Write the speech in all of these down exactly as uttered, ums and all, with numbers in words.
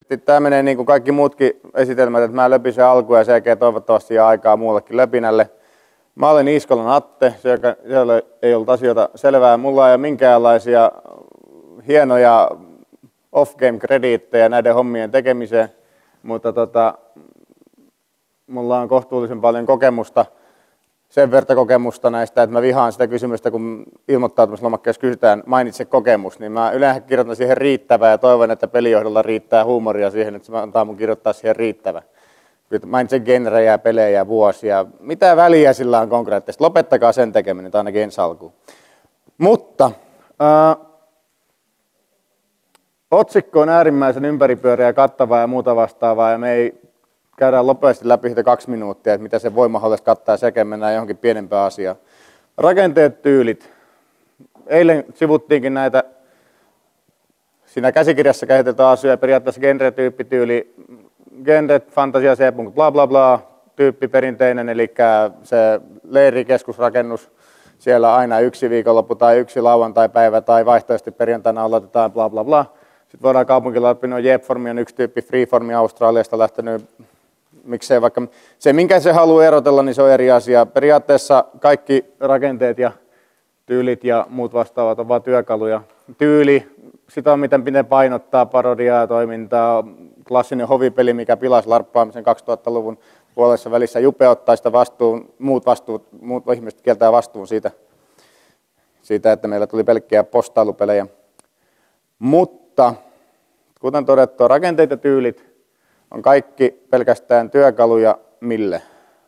Tämä menee niin kuin kaikki muutkin esitelmät, että mä löpin sen alkuun ja sen jälkeen toivottavasti jää aikaa muullekin löpinälle. Mä olen Iiskolan Atte, siellä ei ollut asioita selvää. Mulla ei ole minkäänlaisia hienoja off-game-krediittejä näiden hommien tekemiseen, mutta tota, mulla on kohtuullisen paljon kokemusta, sen verta kokemusta näistä, että mä vihaan sitä kysymystä, kun ilmoittautumislomakkeessa kysytään mainitse kokemus, niin mä yleensä kirjoitan siihen riittävää ja toivon, että pelijohdolla riittää huumoria siihen, että se antaa mun kirjoittaa siihen riittävä. Mainitse genrejä, pelejä, vuosia, mitä väliä sillä on konkreettisesti. Lopettakaa sen tekeminen, tai ainakin ensi alkuun. Mutta ää, otsikko on äärimmäisen ympäripyöreä, kattavaa ja muuta vastaavaa, ja me ei käydään lopeasti läpi sitä kaksi minuuttia, että mitä se voi mahdollisesti kattaa, sekä mennään johonkin pienempään asiaan. Rakenteet, tyylit. Eilen sivuttiinkin näitä, siinä käsikirjassa käsiteltyä asioita, periaatteessa genre, tyyppi, tyyli, genre, fantasia, C. bla bla bla, tyyppi perinteinen, eli se leirikeskusrakennus, siellä aina yksi viikonloppu tai yksi lauantai-päivä tai vaihtoehtoisesti perjantaina aloitetaan bla bla bla. Sitten voidaan kaupunkilappinoa, Jepformi on yksi tyyppi, Freeformi Australiasta lähtenyt, miksei vaikka, se minkä se haluaa erotella, niin se on eri asia. Periaatteessa kaikki rakenteet ja tyylit ja muut vastaavat ovat työkaluja. Tyyli, sitä on miten pitää painottaa, parodiaa, toimintaa, klassinen hovipeli, mikä pilasi larppaamisen kaksituhattaluvun puolessa välissä. Jupe ottaa sitä vastuun, muut, vastuut, muut ihmiset kieltää vastuun siitä, siitä, että meillä tuli pelkkiä postailupelejä. Mutta kuten todettua, rakenteet ja tyylit on kaikki pelkästään työkaluja mille?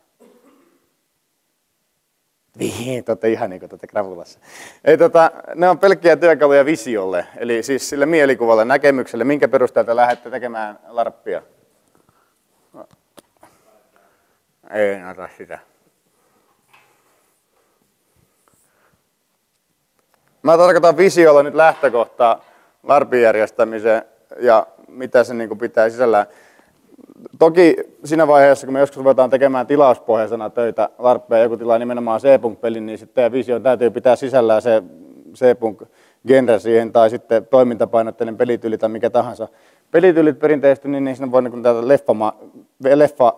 Vihii, te olette ihan niin kuin tuotte Gravulassa. Ei, tota, ne on pelkkiä työkaluja visiolle, eli siis sille mielikuvalle, näkemykselle, minkä perusteelta lähdette tekemään larppia. Ei ota sitä. Mä tarkoitan visiolla nyt lähtökohtaa larpin järjestämiseen ja mitä se niin kuin pitää sisällään. Toki siinä vaiheessa, kun me joskus ruvetaan tekemään tilauspohjaisena töitä larppeja, joku tilaa nimenomaan C P U N-pelin, niin sitten teidän vision täytyy pitää sisällään se C P U N-genre siihen, tai sitten toimintapainotteinen pelityyli tai mikä tahansa. Pelityylit perinteisesti, niin siinä voi niin tätä leffama, leffa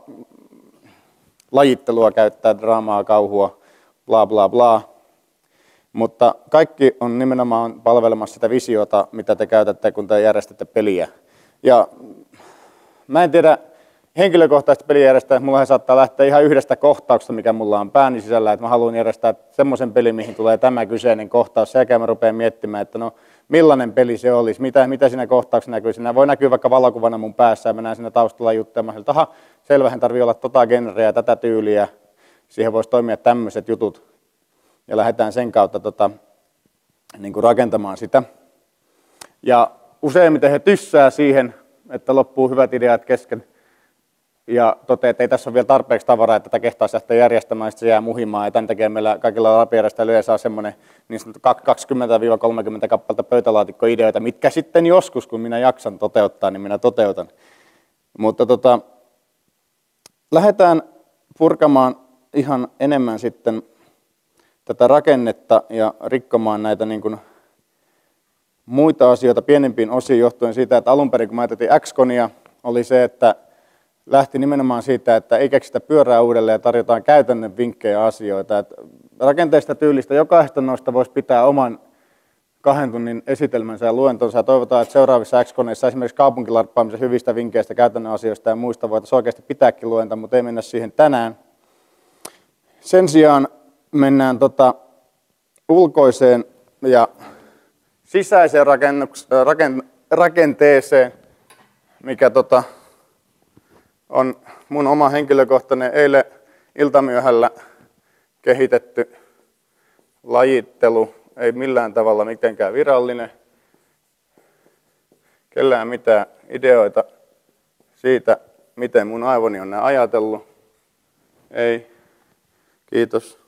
lajittelua käyttää, draamaa, kauhua, bla bla bla. Mutta kaikki on nimenomaan palvelemassa sitä visiota, mitä te käytätte, kun te järjestätte peliä. Ja mä en tiedä henkilökohtaisesti pelijärjestäjät, mulla saattaa lähteä ihan yhdestä kohtauksesta, mikä mulla on pääni sisällä, että mä haluan järjestää semmoisen pelin, mihin tulee tämä kyseinen kohtaus. Sen jälkeen mä rupean miettimään, että no millainen peli se olisi, mitä, mitä siinä kohtauksessa näkyy. Siinä voi näkyä vaikka valokuvana mun päässä ja mä näen siinä taustalla juttelemaan, että aha, selvähän tarvii olla tota genreä ja tätä tyyliä. Siihen voisi toimia tämmöiset jutut. Ja lähdetään sen kautta tota, niin kuin rakentamaan sitä. Ja useimmiten he tyssää siihen, että loppuu hyvät ideat kesken ja toteaa, että ei tässä ole vielä tarpeeksi tavaraa, että tätä kehtaisi lähteä järjestämään, sitten se jää muhimaan. Ja tämän takia meillä kaikilla larpijärjestäjillä yleensä on semmoinen niin kaksikymmentä kolmekymmentä kappaletta pöytälaatikkoideoita, mitkä sitten joskus, kun minä jaksan toteuttaa, niin minä toteutan. Mutta tota, lähdetään purkamaan ihan enemmän sitten tätä rakennetta ja rikkomaan näitä niin kuin muita asioita pienempiin osiin johtuen siitä, että alun perin kun mä ajattelin X-Conia, oli se, että lähti nimenomaan siitä, että ei keksitä pyörää uudelleen ja tarjotaan käytännön vinkkejä asioita. Että rakenteista tyylistä jokaista noista voisi pitää oman kahden tunnin esitelmänsä ja luentonsa. Ja toivotaan, että seuraavissa X-Coneissa esimerkiksi kaupunkilarppaamisen hyvistä vinkkeistä, käytännön asioista ja muista voitaisiin oikeasti pitääkin luenta, mutta ei mennä siihen tänään. Sen sijaan mennään tota ulkoiseen ja sisäiseen rakenteeseen, mikä tota on mun oma henkilökohtainen eilen iltamyöhällä kehitetty lajittelu, ei millään tavalla mitenkään virallinen, kellään mitään ideoita siitä, miten mun aivoni on nämä ajatellut. Ei, kiitos.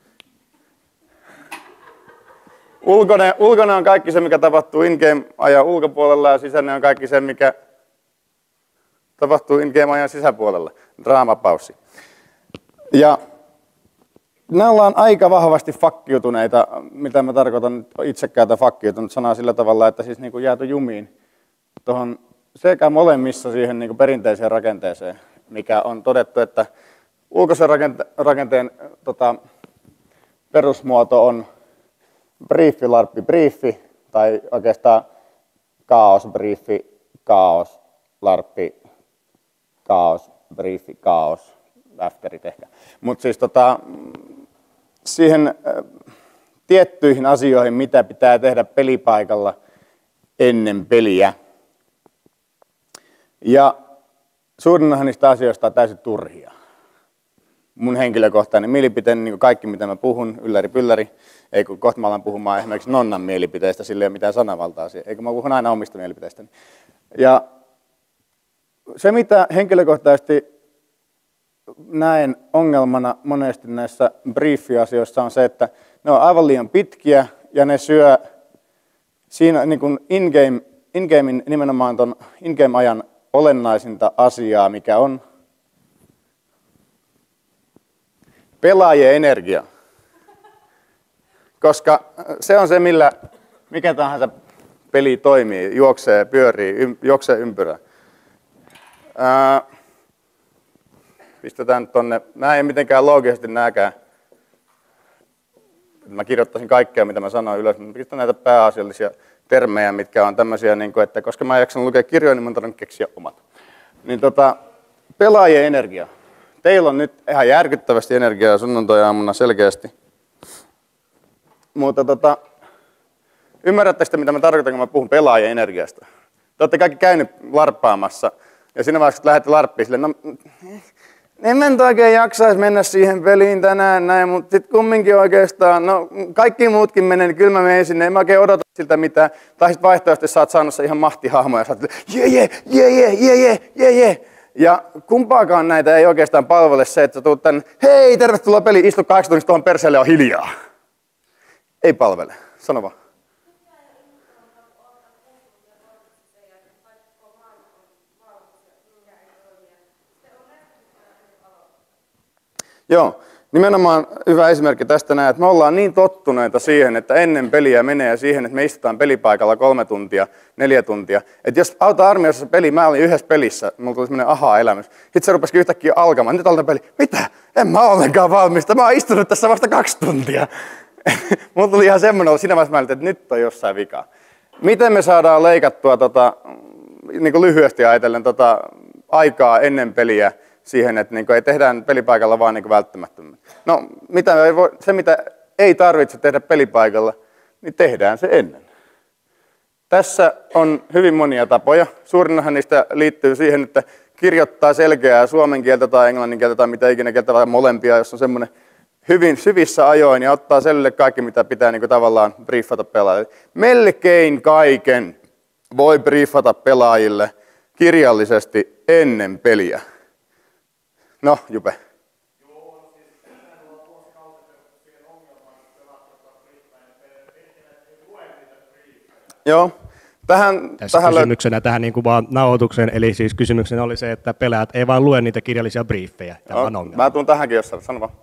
Ulkoinen, ulkoinen on kaikki se, mikä tapahtuu in-game-ajan ulkopuolella, ja sisäinen on kaikki se, mikä tapahtuu in-game-ajan sisäpuolella. Draamapaussi. Ja nämä ollaan aika vahvasti fakkiutuneita, mitä mä tarkoitan itse käytän fakkiutunut sanaa sillä tavalla, että siis niin kuin jääty jumiin tuohon sekä molemmissa siihen niin kuin perinteiseen rakenteeseen, mikä on todettu, että ulkoisen rakente- rakenteen tota, perusmuoto on briefi, larppi, briefi, tai oikeastaan kaos, briefi, kaos, larppi, kaos, briefi, kaos, afterit ehkä. Mutta siis tota, siihen äh, tiettyihin asioihin, mitä pitää tehdä pelipaikalla ennen peliä. Ja suurin osa niistä asioista on täysin turhia. Mun henkilökohtainen mielipiteeni, niin kuin kaikki mitä mä puhun, ylläri pylläri, ei kun kohta mä alan puhumaan esimerkiksi nonnan mielipiteistä, sillä ei ole mitään sanavaltaa siihen, eikö mä puhun aina omista mielipiteistäni. Ja se mitä henkilökohtaisesti näen ongelmana monesti näissä briefi-asioissa on se, että ne on aivan liian pitkiä ja ne syö siinä niin kuin in-game, in-gamein nimenomaan ton in-game-ajan olennaisinta asiaa, mikä on pelaajien energia. Koska se on se, millä mikä tahansa peli toimii, juoksee, pyörii, ym, juoksee ympyrää. Ää, pistetään tonne, nämä ei mitenkään loogisesti nääkään. Mä kirjoittaisin kaikkea, mitä mä sanoin ylös, mutta pistän näitä pääasiallisia termejä, mitkä on tämmöisiä, niin kuin, että koska mä en jaksanut lukea kirjoja, niin mä oon keksiä omat. Niin tota, pelaajien energia. Teillä on nyt ihan järkyttävästi energiaa sunnuntai-aamuna selkeästi. Mutta tota, ymmärrättekö te, mitä mä tarkoitan, kun mä puhun pelaajien energiasta? Te olette kaikki käynyt larppaamassa ja siinä vaiheessa, kun lähdette larppiin silleen, no en mä nyt oikein jaksaisi mennä siihen peliin tänään näin, mutta sitten kumminkin oikeastaan, no kaikki muutkin menee, niin kyllä mä menen sinne, en mä oikein odota siltä mitään. Tai sitten vaihtoehtoisesti sä oot saanut se ihan mahtihahmo ja sä oot jee jee jee jee jee jee jee jee. Ja kumpaakaan näitä ei oikeastaan palvele se, että sä tuut tänne, hei tervetuloa peliin, istu kahdeksan tunnista tuohon perseelle on hiljaa. Ei palvele, sano vaan. Joo, nimenomaan hyvä esimerkki tästä näin, että me ollaan niin tottuneita siihen, että ennen peliä menee siihen, että me istutaan pelipaikalla kolme tuntia, neljä tuntia. Että jos auta armeijassa peli, mä olin yhdessä pelissä, mulla tuli semmoinen aha-elämys. Sitten se rupesikin yhtäkkiä alkamaan, nyt aloitan peli. Mitä? En mä ollenkaan valmista, mä oon istunut tässä vasta kaksi tuntia. Mulla tuli ihan semmoinen olo siinä vaiheessa, että nyt on jossain vikaa. Miten me saadaan leikattua tota, niin kuin lyhyesti ajatellen tota, aikaa ennen peliä siihen, että niin kuin ei tehdään pelipaikalla vaan niin välttämättömän. No, mitä ei voi, se mitä ei tarvitse tehdä pelipaikalla, niin tehdään se ennen. Tässä on hyvin monia tapoja. Suurinnahan niistä liittyy siihen, että kirjoittaa selkeää suomen kieltä tai englannin kieltä tai mitä ikinä kieltä tai molempia, jos on semmoinen hyvin syvissä ajoin ja ottaa selville kaikki, mitä pitää niin kuin tavallaan briefata pelaajille. Melkein kaiken voi briefata pelaajille kirjallisesti ennen peliä. No, Jupe. Joo, siis tänään ollaan vuosikausia perustettu siihen ongelmaan, että pelaat ottaa briefejä, ei lue niitä briefejä. Joo. Tähän, Tässä tähän kysymyksenä tähän niin kuin vaan nauhoitukseen, eli siis kysymyksenä oli se, että pelaajat ei vaan lue niitä kirjallisia briefejä. Tämä on ongelma. Mä tuun tähänkin jossain, sano vaan.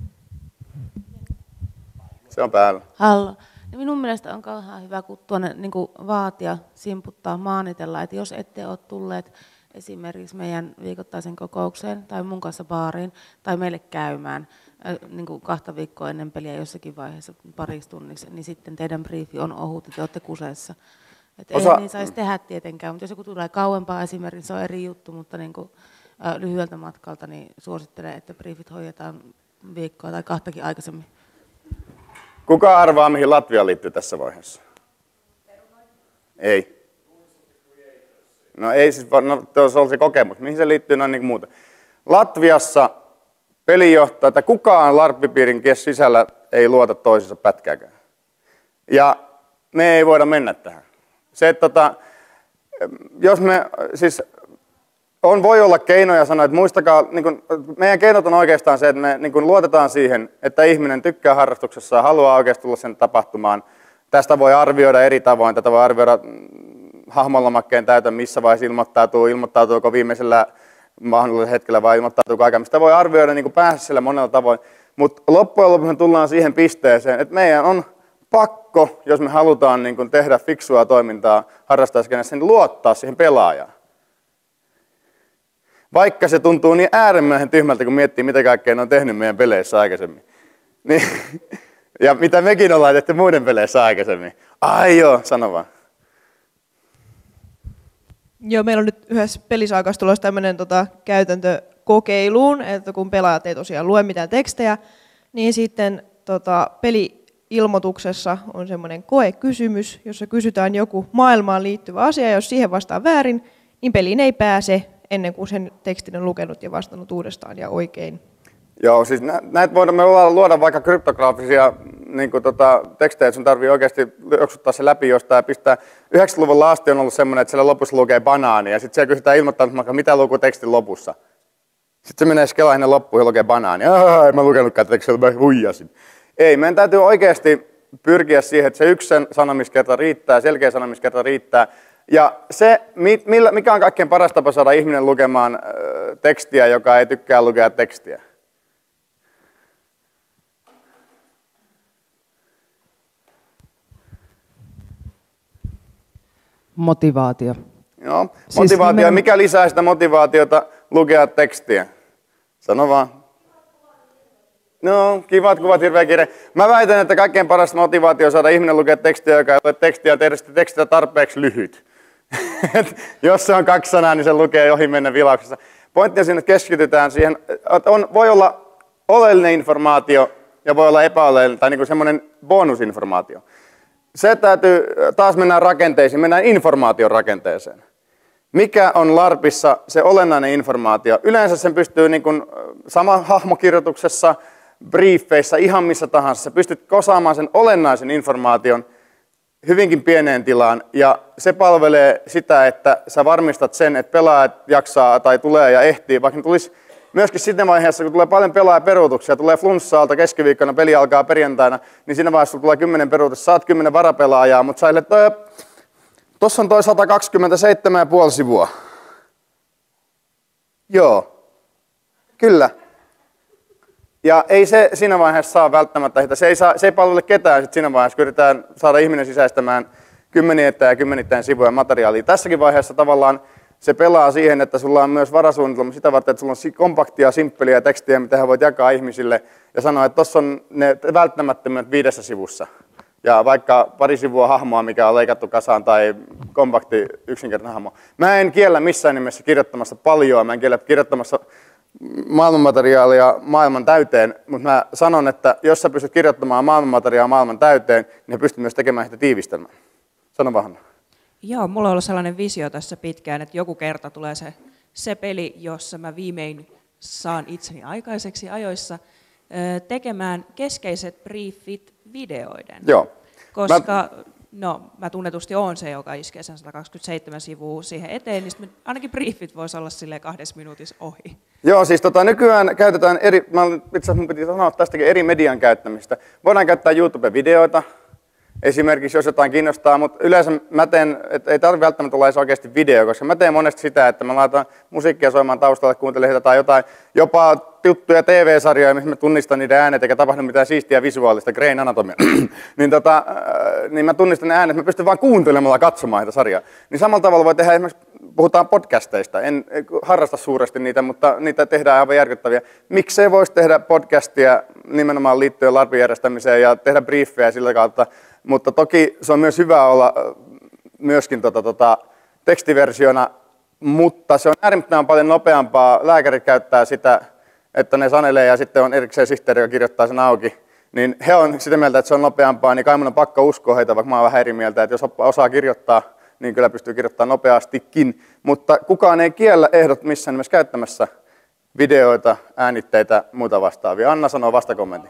Se on päällä. Hallo. No minun mielestä on kauhean hyvä, kun tuonne niin kuin vaatia, simputtaa, maanitella, että jos ette ole tulleet esimerkiksi meidän viikoittaisen kokoukseen tai mun kanssa baariin tai meille käymään niin kuin kahta viikkoa ennen peliä jossakin vaiheessa pariksi tunniksi, niin sitten teidän briefi on ohut ja te olette kuseessa. Että Osa... ei niin saisi tehdä tietenkään, mutta jos joku tulee kauempaa esimerkiksi, se on eri juttu, mutta niin kuin, äh, lyhyeltä matkalta niin suosittelen, että briefit hoidetaan viikkoa tai kahtakin aikaisemmin. Kuka arvaa, mihin Latvia liittyy tässä vaiheessa? Ei. No ei siis, no, se on se kokemus. Mihin se liittyy noin niin kuin muuta? Latviassa pelijohtaja, että kukaan larppipiirin sisällä ei luota toisensa pätkääkään. Ja me ei voida mennä tähän. Se, että tota, jos me, siis on, voi olla keinoja sanoa, että muistakaa, niin kun, meidän keinot on oikeastaan se, että me niin kun luotetaan siihen, että ihminen tykkää harrastuksessa ja haluaa oikeasti tulla sen tapahtumaan. Tästä voi arvioida eri tavoin, tätä voi arvioida hahmolomakkeen täytön, missä vaiheessa ilmoittautuu, ilmoittautuuko viimeisellä mahdollisella hetkellä vai ilmoittautuuko aikaa. Sitä voi arvioida niin päässä sillä monella tavoin, mutta loppujen lopuksi me tullaan siihen pisteeseen, että meidän on pakko, jos me halutaan niin kuin tehdä fiksua toimintaa harrastajaiskenessä, niin luottaa siihen pelaajaan. Vaikka se tuntuu niin äärimmäisen tyhmältä, kun miettii, mitä kaikkea ne on tehnyt meidän peleissä aikaisemmin. Niin, ja mitä mekin ollaan tehty muiden peleissä aikaisemmin. Ai joo, sano vaan. Joo, meillä on nyt yhdessä pelisaakassa tulossa tämmöinen tota, käytäntö kokeiluun, että kun pelaajat ei tosiaan lue mitään tekstejä, niin sitten tota, peli-ilmoituksessa on semmoinen koekysymys, jossa kysytään joku maailmaan liittyvä asia, ja jos siihen vastaa väärin, niin peliin ei pääse ennen kuin sen tekstin on lukenut ja vastannut uudestaan ja oikein. Joo, siis näitä voidaan luoda vaikka kryptograafisia niin kuin tota, tekstejä, että sun tarvii oikeasti joksuttaa se läpi jostain ja pistää. yhdeksänkymmentäluvulla asti on ollut semmoinen, että siellä lopussa lukee banaani ja sitten siellä kysytään ilmoittaa, mitä lukee tekstin lopussa. Sitten se menee skelaa ennen loppuun ja lukee banaani. En mä lukenutkaan tekstiä, mä huijasin. Ei, meidän täytyy oikeasti pyrkiä siihen, että se yksi sanomiskerta riittää, selkeä sanomiskerta riittää. Ja se, mikä on kaikkein paras tapa saada ihminen lukemaan tekstiä, joka ei tykkää lukea tekstiä? Motivaatio. Joo, Siis motivaatio. nimenomaan... Mikä lisää sitä motivaatiota lukea tekstiä? Sano vaan. No, kivat kuvat, hirveä kiire. Mä väitän, että kaikkein paras motivaatio on saada ihminen lukea tekstiä, joka ei ole tekstiä, ja tehdä sitä tekstiä tarpeeksi lyhyt. Jos se on kaksi sanaa, niin se lukee ohi mennä vilauksessa. Pointti on siinä, että keskitytään siihen. On, voi olla oleellinen informaatio ja voi olla epäoleellinen tai niin kuin semmoinen bonusinformaatio. Se täytyy, taas mennään rakenteisiin, mennään informaation rakenteeseen. Mikä on LARPissa se olennainen informaatio? Yleensä sen pystyy niin kuin sama hahmokirjoituksessa, briefeissä, ihan missä tahansa. Sä pystyt kosaamaan sen olennaisen informaation hyvinkin pieneen tilaan ja se palvelee sitä, että sä varmistat sen, että pelaajat jaksaa tai tulee ja ehtii, vaikka tulisi myöskin siinä vaiheessa, kun tulee paljon pelaajaperuutuksia, tulee flunssaalta keskiviikkona, peli alkaa perjantaina, niin siinä vaiheessa tulee kymmenen peruutusta, saat kymmenen varapelaajaa, mutta sä että tuossa on toi sata kaksikymmentäseitsemän pilkku viisi sivua. Joo, kyllä. Ja ei se siinä vaiheessa saa välttämättä sitä, se ei, saa, se ei palvele ketään sit siinä vaiheessa, kun yritetään saada ihminen sisäistämään kymmenittäin ja kymmenittäin sivuja materiaalia. Tässäkin vaiheessa tavallaan se pelaa siihen, että sulla on myös varasuunnitelma sitä varten, että sulla on kompaktia, simppeliä tekstiä, mitä hän voit jakaa ihmisille ja sanoa, että tuossa on ne välttämättömät viidessä sivussa. Ja vaikka pari sivua hahmoa, mikä on leikattu kasaan tai kompakti yksinkertainen hahmo. Mä en kiellä missään nimessä kirjoittamassa paljon, mä en kiellä kirjoittamassa maailmanmateriaalia maailman täyteen, mutta mä sanon, että jos sä pystyt kirjoittamaan maailmanmateriaalia maailman täyteen, niin pystyt myös tekemään sitä tiivistelmää. Sano vähän. Joo, mulla on ollut sellainen visio tässä pitkään, että joku kerta tulee se, se peli, jossa mä viimein saan itseni aikaiseksi ajoissa tekemään keskeiset briefit videoiden. Joo. Koska mä... no, mä tunnetusti oon se, joka iskee sen sata kaksikymmentäseitsemän sivua siihen eteen, niin ainakin briefit voisi olla silleen kahdessa minuutissa ohi. Joo, siis tota, nykyään käytetään eri, mä, itse asiassa mun piti sanoa tästäkin eri median käyttämistä. Voidaan käyttää YouTube-videoita, esimerkiksi jos jotain kiinnostaa, mutta yleensä mä teen, että ei tarvitse välttämättä olla edes oikeasti video, koska mä teen monesti sitä, että mä laitan musiikkia soimaan taustalle, kuuntelen sitä tai jotain, jopa tuttuja T V-sarjoja, missä mä tunnistan niiden äänet, eikä tapahdu mitään siistiä visuaalista, Grain Anatomia, niin, tota, niin mä tunnistan ne äänet, mä pystyn vaan kuuntelemalla katsomaan sitä sarjaa. Niin samalla tavalla voi tehdä esimerkiksi, puhutaan podcasteista, en harrasta suuresti niitä, mutta niitä tehdään aivan järkyttäviä. Miksei voisi tehdä podcastia nimenomaan liittyen LARPin järjestämiseen ja tehdä briefejä sillä kautta, mutta toki se on myös hyvä olla myöskin tota, tota, tekstiversiona, mutta se on äärimmäisen paljon nopeampaa. Lääkärit käyttää sitä, että ne sanelee ja sitten on erikseen sihteeri, joka kirjoittaa sen auki. Niin he on sitä mieltä, että se on nopeampaa, niin kai mun on pakko uskoa heitä, vaikka mä oon vähän eri mieltä, että jos osaa kirjoittaa, niin kyllä pystyy kirjoittamaan nopeastikin. Mutta kukaan ei kiellä ehdot missään nimessä käyttämässä videoita, äänitteitä, muuta vastaavia. Anna sanoo vastakommentin.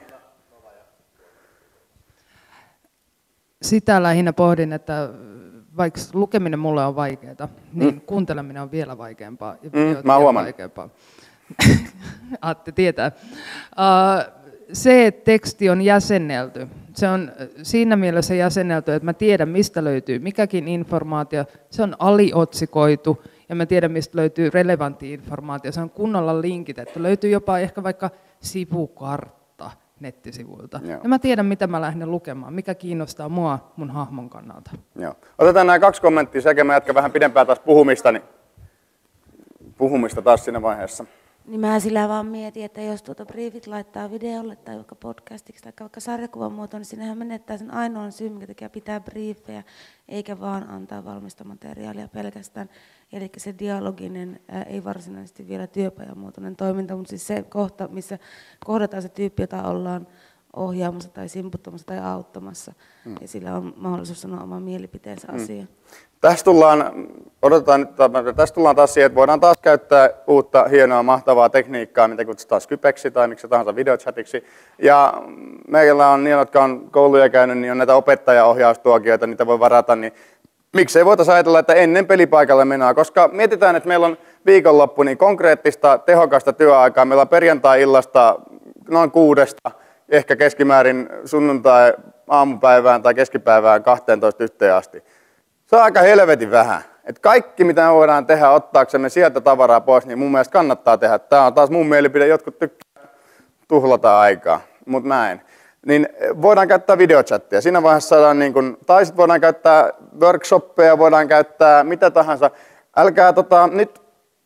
Sitä lähinnä pohdin, että vaikka lukeminen mulle on vaikeaa, niin mm. kuunteleminen on vielä vaikeampaa. Ja mm, mä huomaan. Vaikeampaa. Atte tietää. Uh, se, että teksti on jäsennelty, se on siinä mielessä jäsennelty, että mä tiedän, mistä löytyy mikäkin informaatio. Se on aliotsikoitu ja mä tiedän, mistä löytyy relevantti informaatio. Se on kunnolla linkitetty. Löytyy jopa ehkä vaikka sivukartta nettisivuilta. Joo. Ja mä tiedän, mitä mä lähden lukemaan, mikä kiinnostaa mua mun hahmon kannalta. Joo. Otetaan nämä kaksi kommenttia, sekä mä jatkan vähän pidempään taas puhumista. Niin puhumista taas siinä vaiheessa. Niin mä sillä vaan mietin, että jos tuota briefit laittaa videolle tai vaikka podcastiksi tai vaikka sarjakuvan muotoon, niin sinnehän menettää sen ainoan syyn, minkä takia pitää briefejä, eikä vaan antaa valmista materiaalia pelkästään. Eli se dialoginen, ää, ei varsinaisesti vielä työpajamuotoinen toiminta, mutta siis se kohta, missä kohdataan se tyyppi, jota ollaan ohjaamassa tai simputtamassa tai auttamassa. Hmm. Ja sillä on mahdollisuus sanoa oma mielipiteensä hmm. asiaan. Tässä tullaan, odotetaan nyt, tässä tullaan taas siihen, että voidaan taas käyttää uutta, hienoa, mahtavaa tekniikkaa, mitä kutsutaan Skypeksi tai miksi tahansa videochatiksi. Ja meillä on niin, jotka on kouluja käynyt, niin on näitä opettajaohjaustuokioita, niitä voi varata, niin miksei voitaisiin ajatella, että ennen pelipaikalle mennään, koska mietitään, että meillä on viikonloppu niin konkreettista, tehokasta työaikaa. Meillä on perjantai-illasta noin kuudesta, ehkä keskimäärin sunnuntai aamupäivään tai keskipäivään kahteentoista yhteen asti. Se on aika helvetin vähän. Et kaikki, mitä me voidaan tehdä ottaaksemme sieltä tavaraa pois, niin mun mielestä kannattaa tehdä. Tämä on taas mun mielipide, jotkut tykkää tuhlata aikaa, mutta mä en. Niin voidaan käyttää videochattia. Siinä vaiheessa saadaan, niin kun, tai sitten voidaan käyttää workshoppeja, voidaan käyttää mitä tahansa. Älkää tota, nyt,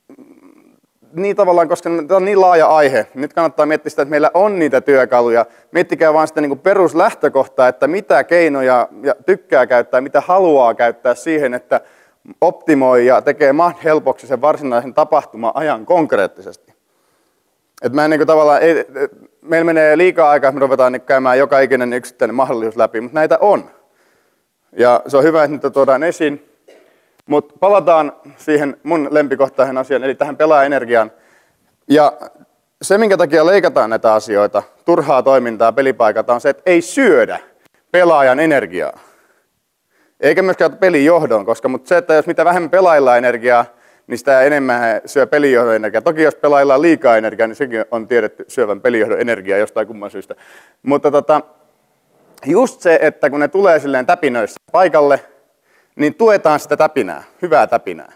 niin tavallaan, koska tämä on niin laaja aihe, nyt kannattaa miettiä sitä, että meillä on niitä työkaluja. Miettikää vaan sitä niin kuin peruslähtökohtaa, että mitä keinoja ja tykkää käyttää, mitä haluaa käyttää siihen, että optimoi ja tekee mahdollisimman helpoksi sen varsinaisen tapahtuma-ajan konkreettisesti. Et mä en, niin kuin, tavallaan, ei, meillä menee liikaa aikaa, että me ruvetaan niin käymään joka ikinen yksittäinen mahdollisuus läpi, mutta näitä on. Ja se on hyvä, että niitä tuodaan esiin. Mutta palataan siihen mun lempikohtaisen asiaan, eli tähän pelaajaenergiaan. Ja se, minkä takia leikataan näitä asioita, turhaa toimintaa pelipaikalta, on se, että ei syödä pelaajan energiaa. Eikä myöskään pelijohdon, koska mutta se, että jos mitä vähemmän pelaillaan energiaa, niin sitä enemmän he syö pelijohdon energiaa. Toki jos pelaillaan liikaa energiaa, niin sekin on tiedetty syövän pelijohdon energiaa jostain kumman syystä. Mutta tota, just se, että kun ne tulee silleen täpinöissä paikalle, niin tuetaan sitä täpinää, hyvää täpinää.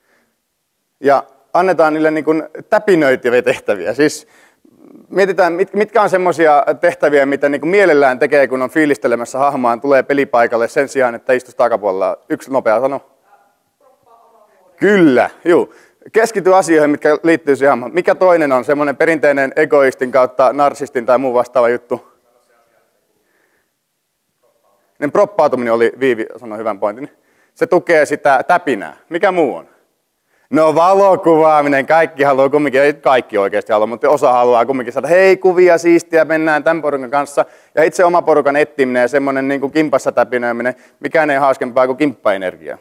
Ja annetaan niille niin kuin täpinöityviä tehtäviä. Siis mietitään, mitkä on semmoisia tehtäviä, mitä niin kuin mielellään tekee, kun on fiilistelemässä hahmoaan, tulee pelipaikalle sen sijaan, että istuisi takapuolella. Yksi nopea sano. Kyllä, juu. Keskity asioihin, mitkä liittyy siihen. Mikä toinen on semmoinen perinteinen egoistin kautta narsistin tai muu vastaava juttu? Niin proppautuminen oli, Viivi sanoi hyvän pointin. Se tukee sitä täpinää. Mikä muu on? No valokuvaaminen, kaikki haluaa kumminkin, ei kaikki oikeasti halua, mutta osa haluaa kumminkin saada, hei kuvia, siistiä, mennään tämän porukan kanssa. Ja itse oma porukan etsiminen ja semmoinen niin kuin kimpassa täpinöiminen, mikään ei hauskempaa kuin kimppaenergia.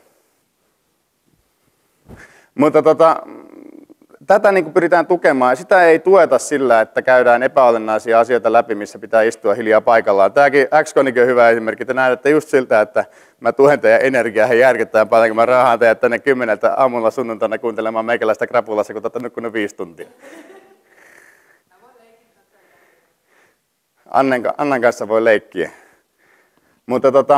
Mutta tota, tätä niin kuin pyritään tukemaan ja sitä ei tueta sillä, että käydään epäolennaisia asioita läpi, missä pitää istua hiljaa paikallaan. Tämäkin X-Conikin on hyvä esimerkki. Te näette just siltä, että mä tuen teidän energiaa ja järkyttävän paljon, kun mä raahaan teidät tänne kymmeneltä aamulla sunnuntaina kuuntelemaan meikäläistä krapulassa, kun olette nukkunut viisi tuntia. Annen, Annan kanssa voi leikkiä. Mutta tota,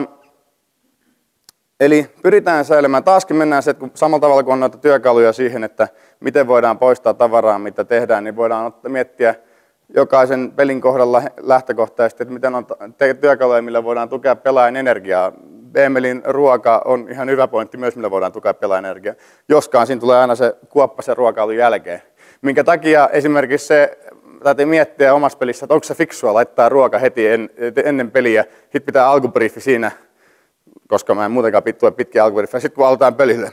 eli pyritään säilymään. Taaskin mennään se, että kun samalla tavalla kuin on noita työkaluja siihen, että miten voidaan poistaa tavaraa, mitä tehdään, niin voidaan miettiä jokaisen pelin kohdalla lähtökohtaisesti, että miten on työkaluja, millä voidaan tukea pelaajan energiaa. B-melin ruoka on ihan hyvä pointti myös, millä voidaan tukea pelaajan energiaa. Joskaan siinä tulee aina se kuoppa sen ruokailun jälkeen. Minkä takia esimerkiksi se, täytyy miettiä omassa pelissä, että onko se fiksua laittaa ruoka heti en, ennen peliä, sitten pitää alkubriefi siinä, koska mä en muutenkaan tue pitkiä alkubriefejä. Sitten kun aloitetaan pelille.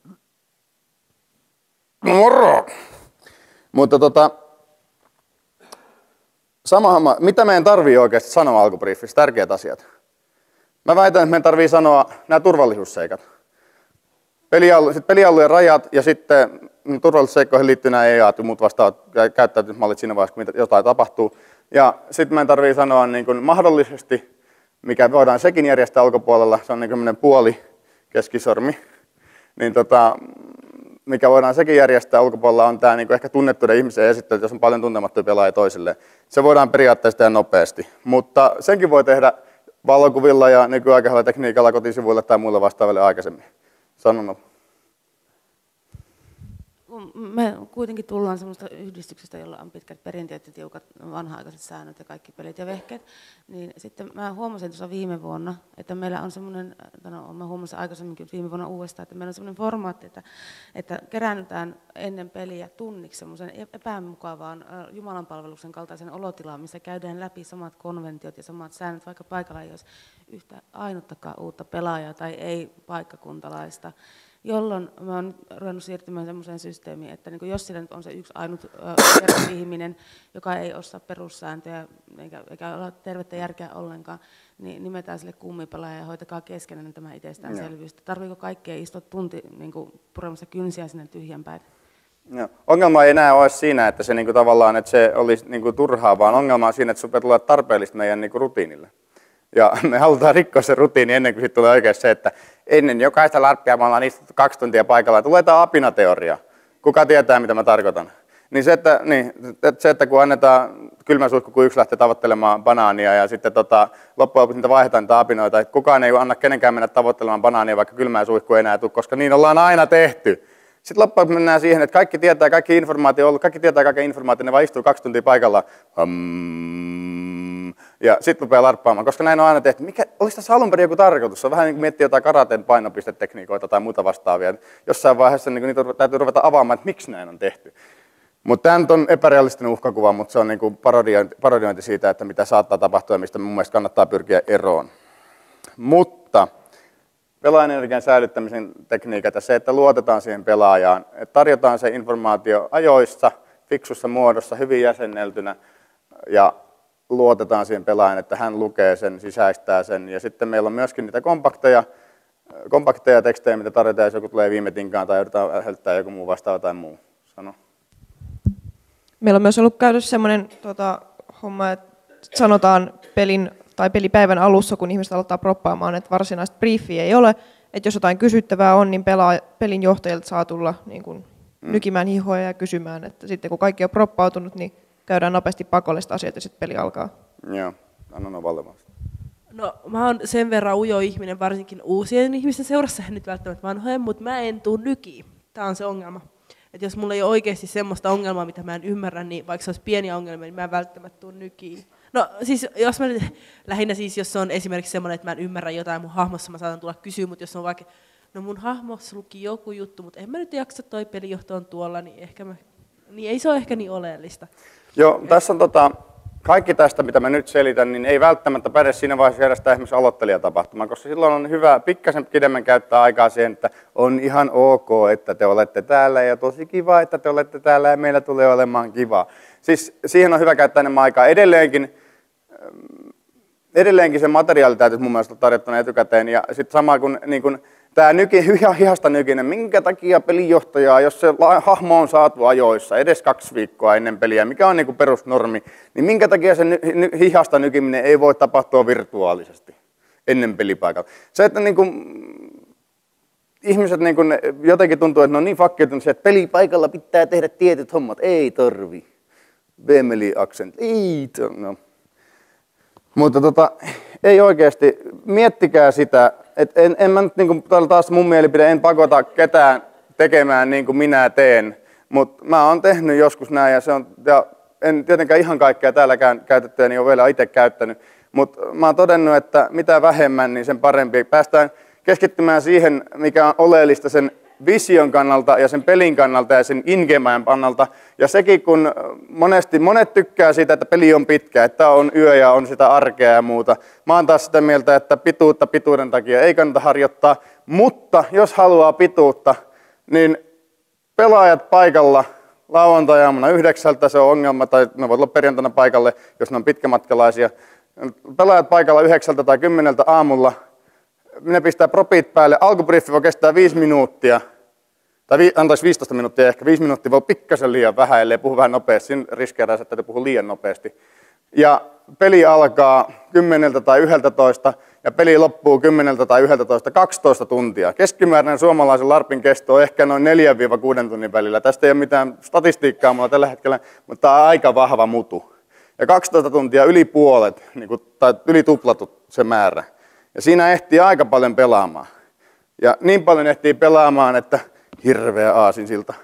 Moro! Mutta tota, sama homma. Mitä meidän tarvii oikeasti sanoa alkubriefissa? Tärkeät asiat. Mä väitän, että meidän tarvii sanoa nämä turvallisuusseikat. Pelialueen rajat ja sitten turvallisuusseikkoihin liittyy nämä E A-t ja muut vastaavat käyttäytymismallit siinä vaiheessa, kun jotain tapahtuu. Ja sitten meidän tarvii sanoa niin kuin mahdollisesti, mikä voidaan sekin järjestää ulkopuolella, se on niin kuin puoli keskisormi, niin tota, mikä voidaan sekin järjestää ulkopuolella, on tämä niin kuin ehkä tunnettuiden ihmisen esittely, jos on paljon tuntemattuja pelaajia toisilleen. Se voidaan periaatteessa tehdä nopeasti, mutta senkin voi tehdä valokuvilla ja nykyaikaisella tekniikalla kotisivuilla tai muilla vastaaville aikaisemmin. Sanon. kun me kuitenkin tullaan semmoista yhdistyksestä, jolla on pitkät perinteet ja tiukat vanha-aikaiset säännöt ja kaikki pelit ja vehkeet, niin sitten mä huomasin tuossa viime vuonna, että meillä on semmoinen, no mä huomasin aikaisemminkin viime vuonna uudestaan, että meillä on semmoinen formaatti, että, että keräännytään ennen peliä tunniksi semmoisen epämukavaan jumalanpalveluksen kaltaisen olotilaan, missä käydään läpi samat konventiot ja samat säännöt, vaikka paikalla ei olisi yhtä ainuttakaan uutta pelaajaa tai ei paikkakuntalaista. Jolloin mä oon ruvennut siirtymään semmoiseen systeemiin, että niin jos siellä nyt on se yksi ainut äh, ihminen, joka ei osaa perussääntöjä eikä, eikä ole tervettä järkeä ollenkaan, niin nimetään sille kummipelaaja ja hoitakaa keskenään tämä itsestäänselvyys. Tarviiko kaikkea istua tunti niin puremassa kynsiä sinne tyhjän päin? No, ongelma ei enää ole siinä, että se niinku tavallaan että se olisi niinku turhaa, vaan ongelma on siinä, että sinulle tulee tarpeellista meidän niinku rutiinille. Ja me halutaan rikkoa se rutiini ennen kuin siitä tulee oikein se, että ennen jokaista larppia me ollaan istuttu kaksi tuntia paikalla. Tulee tämä apinateoria. Kuka tietää, mitä mä tarkoitan? Niin se, että, niin, se, että kun annetaan kylmä suihku, kun yksi lähtee tavoittelemaan banaania ja sitten tota, loppujen lopuksi niitä vaihdetaan niitä apinoita, että kukaan ei anna kenenkään mennä tavoittelemaan banaania, vaikka kylmää suihku ei enää tule, koska niin ollaan aina tehty. Sitten loppujen mennään siihen, että kaikki tietää, kaikki informaatio on ollut, kaikki tietää kaiken informaatio, ne vaan istuu kaksi tuntia paikalla. Hmm. Ja sitten rupeaa larppaamaan, koska näin on aina tehty. Mikä, olisi tässä alun perin joku tarkoitus? Se on vähän niin kuin miettiä jotain karaten painopistetekniikoita tai muuta vastaavia. Jossain vaiheessa niin niitä täytyy ruveta avaamaan, että miksi näin on tehty. Mutta tämä nyt on epärealistinen uhkakuva, mutta se on niin kuin parodiointi, parodiointi siitä, että mitä saattaa tapahtua ja mistä mun mielestä kannattaa pyrkiä eroon. Mutta pelaajan energian säilyttämisen tekniikat ja se, että luotetaan siihen pelaajaan, että tarjotaan se informaatio ajoissa, fiksussa muodossa, hyvin jäsenneltynä ja luotetaan siihen pelaajan, että hän lukee sen, sisäistää sen. Ja sitten meillä on myöskin niitä kompakteja, kompakteja tekstejä, mitä tarjotaan, jos joku tulee viime tinkaan tai yritetään hälyttää joku muu vastaava tai muu. Sano. Meillä on myös ollut käytössä sellainen tota, homma, että sanotaan pelin tai pelipäivän alussa, kun ihmiset aloittaa proppaamaan, että varsinaista briefiä ei ole. Että jos jotain kysyttävää on, niin pelaa, pelin johtajilta saa tulla niin kuin, mm. nykimään hihoja ja kysymään. Että sitten kun kaikki on proppautunut, niin käydään nopeasti pakolliset asiat ja sitten peli alkaa. Joo, annan Ovalle vasta. No mä oon sen verran ujo ihminen, varsinkin uusien ihmisten seurassa, en nyt välttämättä vanhojen, mutta mä en tuu nykiin. Tää on se ongelma. Että jos mulla ei ole oikeasti semmoista ongelmaa, mitä mä en ymmärrä, niin vaikka se olisi pieniä ongelmia, niin mä en välttämättä tuu nykiin. No siis jos mä lähinnä siis, jos se on esimerkiksi semmoinen, että mä en ymmärrä jotain mun hahmossa, mä saatan tulla kysyä, mutta jos on vaikka, no mun hahmossa luki joku juttu, mutta en mä nyt jaksa, toi pelijohto on tuolla, niin ehkä mä, niin ei se ole ehkä niin oleellista. Joo, tässä on tota, kaikki tästä, mitä mä nyt selitän, niin ei välttämättä päde siinä vaiheessa järjestää esimerkiksi aloittelijatapahtumaan, koska silloin on hyvä pikkasen pidemmän käyttää aikaa siihen, että on ihan ok, että te olette täällä ja tosi kiva, että te olette täällä ja meillä tulee olemaan kiva. Siis siihen on hyvä käyttää enemmän aikaa. Edelleenkin, edelleenkin se materiaali täytyy mun mielestä tarjottuna etukäteen ja sitten sama kuin, niin kuin tämä nyki, hihasta nykinen, minkä takia pelinjohtajaa, jos se hahmo on saatu ajoissa, edes kaksi viikkoa ennen peliä, mikä on niin kuin perusnormi, niin minkä takia se ny, ny, hihasta nykiminen ei voi tapahtua virtuaalisesti ennen pelipaikalla. Se, että niin kuin, ihmiset niin kuin, jotenkin tuntuu, että ne on niin fakkiutunut, että pelipaikalla pitää tehdä tietyt hommat. Ei tarvi. Vemeli-accent. Ei no. Mutta tota, ei oikeasti. Miettikää sitä. Et en, en mä nyt niin kuin, taas mun mielipide, en pakota ketään tekemään niin kuin minä teen, mutta mä oon tehnyt joskus näin ja, se on, ja en tietenkään ihan kaikkea täälläkään käytettyä, niin ole vielä itse käyttänyt, mutta mä oon todennut, että mitä vähemmän, niin sen parempi. Päästään keskittymään siihen, mikä on oleellista sen vision kannalta ja sen pelin kannalta ja sen in-game-ajan kannalta. Ja sekin, kun monesti, monet tykkää siitä, että peli on pitkä, että on yö ja on sitä arkea ja muuta. Mä oon taas sitä mieltä, että pituutta pituuden takia ei kannata harjoittaa, mutta jos haluaa pituutta, niin pelaajat paikalla lauantai-aamuna yhdeksältä, se on ongelma, tai ne voivat olla perjantaina paikalle, jos ne on pitkämatkalaisia. Pelaajat paikalla yhdeksältä tai kymmeneltä aamulla. Ne pistää propit päälle. Alkubriefi voi kestää viisi minuuttia, tai vi, antaisi viisitoista minuuttia, ehkä viisi minuuttia voi pikkasen liian vähän, ellei puhu vähän nopeasti. Siinä riskeeraa, että puhuu liian nopeasti. Ja peli alkaa kymmeneltä tai yhdeltätoista, ja peli loppuu kymmeneltä tai yhdeltätoista, kaksitoista tuntia. Keskimääräinen suomalaisen larpin kesto on ehkä noin neljästä kuuteen tunnin välillä. Tästä ei ole mitään statistiikkaa mulla tällä hetkellä, mutta tämä on aika vahva mutu. Ja kaksitoista tuntia yli puolet, niin kuin, tai yli tuplatut se määrä. Ja siinä ehtii aika paljon pelaamaan. Ja niin paljon ehtii pelaamaan, että hirveä aasinsilta.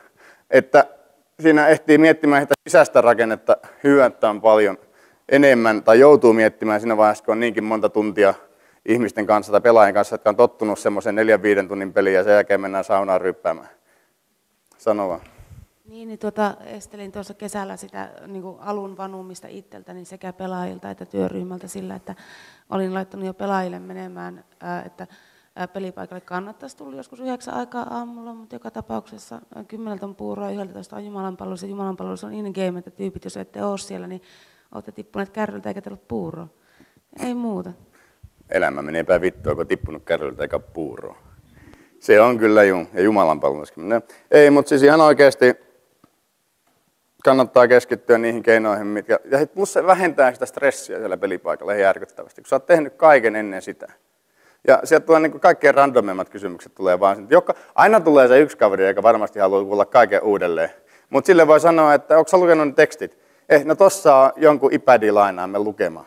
että siinä ehtii miettimään sitä sisäistä rakennetta hyöttään paljon enemmän, tai joutuu miettimään siinä vaiheessa, kun on niinkin monta tuntia ihmisten kanssa tai pelaajien kanssa, jotka on tottunut semmoisen neljän viiden tunnin peliin ja sen jälkeen mennään saunaan ryppäämään. Sano vaan. Niin, niin tuota, estelin tuossa kesällä sitä niin kuin alun vanumista itseltäni sekä pelaajilta että työryhmältä sillä, että olin laittanut jo pelaajille menemään, ää, että ää, pelipaikalle kannattaisi tulla joskus yhdeksän aikaa aamulla, mutta joka tapauksessa kymmeneltä on puuroa, yhdeltätoista on jumalanpalvelus ja jumalanpalvelus on in-game, että tyypit, jos ette ole siellä, niin olette tippuneet kärryltä eikä teillä ole puuroa. Ei muuta. Elämä menee päin vittua, kun on tippunut kärryltä eikä puuroa. Se on kyllä jum, ja jumalanpalveluskin. No, ei, mutta siis ihan oikeasti kannattaa keskittyä niihin keinoihin, mitkä, ja plus se vähentää sitä stressiä siellä pelipaikalla ihan järkyttävästi, kun sä oot tehnyt kaiken ennen sitä. Ja sieltä tulee niin kuin kaikkein randomimmat kysymykset tulee vaan, joka, aina tulee se yksi kaveri, joka varmasti haluaa kuulla kaiken uudelleen. Mutta sille voi sanoa, että onko sä lukenut ne tekstit? Eh, no tossa on jonkun iPadin lainaamme lukemaan.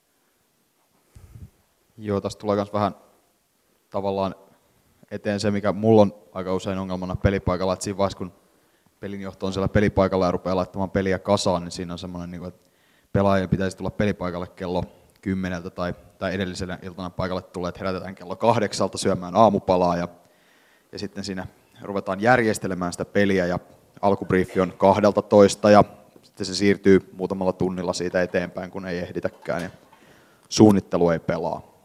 Joo, tässä tulee myös vähän tavallaan eteen se, mikä mulla on aika usein ongelmana pelipaikalla, että siinä vaiheessa, kun pelinjohto on siellä pelipaikalla ja rupeaa laittamaan peliä kasaan, niin siinä on semmoinen, että pelaajien pitäisi tulla pelipaikalle kello kymmeneltä tai, tai edellisenä iltana paikalle tulee, että herätetään kello kahdeksalta syömään aamupalaa ja, ja sitten siinä ruvetaan järjestelemään sitä peliä ja alkubriifi on kahdelta toista ja sitten se siirtyy muutamalla tunnilla siitä eteenpäin, kun ei ehditäkään ja suunnittelu ei pelaa.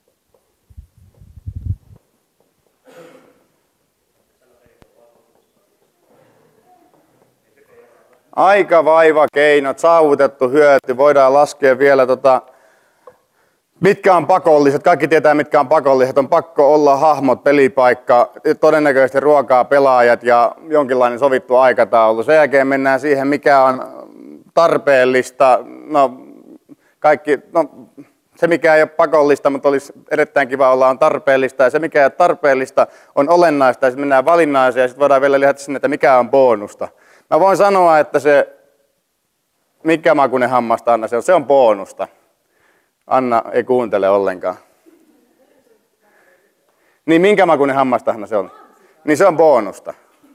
Aika, vaiva, keinot, saavutettu hyöty. Voidaan laskea vielä, tota, mitkä on pakolliset. Kaikki tietää, mitkä on pakolliset. On pakko olla hahmot, pelipaikka, todennäköisesti ruokaa, pelaajat ja jonkinlainen sovittu aikataulu. Sen jälkeen mennään siihen, mikä on tarpeellista. No, kaikki, no, se, mikä ei ole pakollista, mutta olisi erittäin kiva olla, on tarpeellista. Ja se, mikä ei ole tarpeellista, on olennaista. Ja sitten mennään valinnaiseen ja sitten voidaan vielä lisätä sinne, että mikä on bonusta. Mä voin sanoa, että se, mikä makuinen hammasta Anna, se on, se on bonusta. Anna ei kuuntele ollenkaan. Niin minkä makuinen hammasta Anna se on? Niin se on bonusta.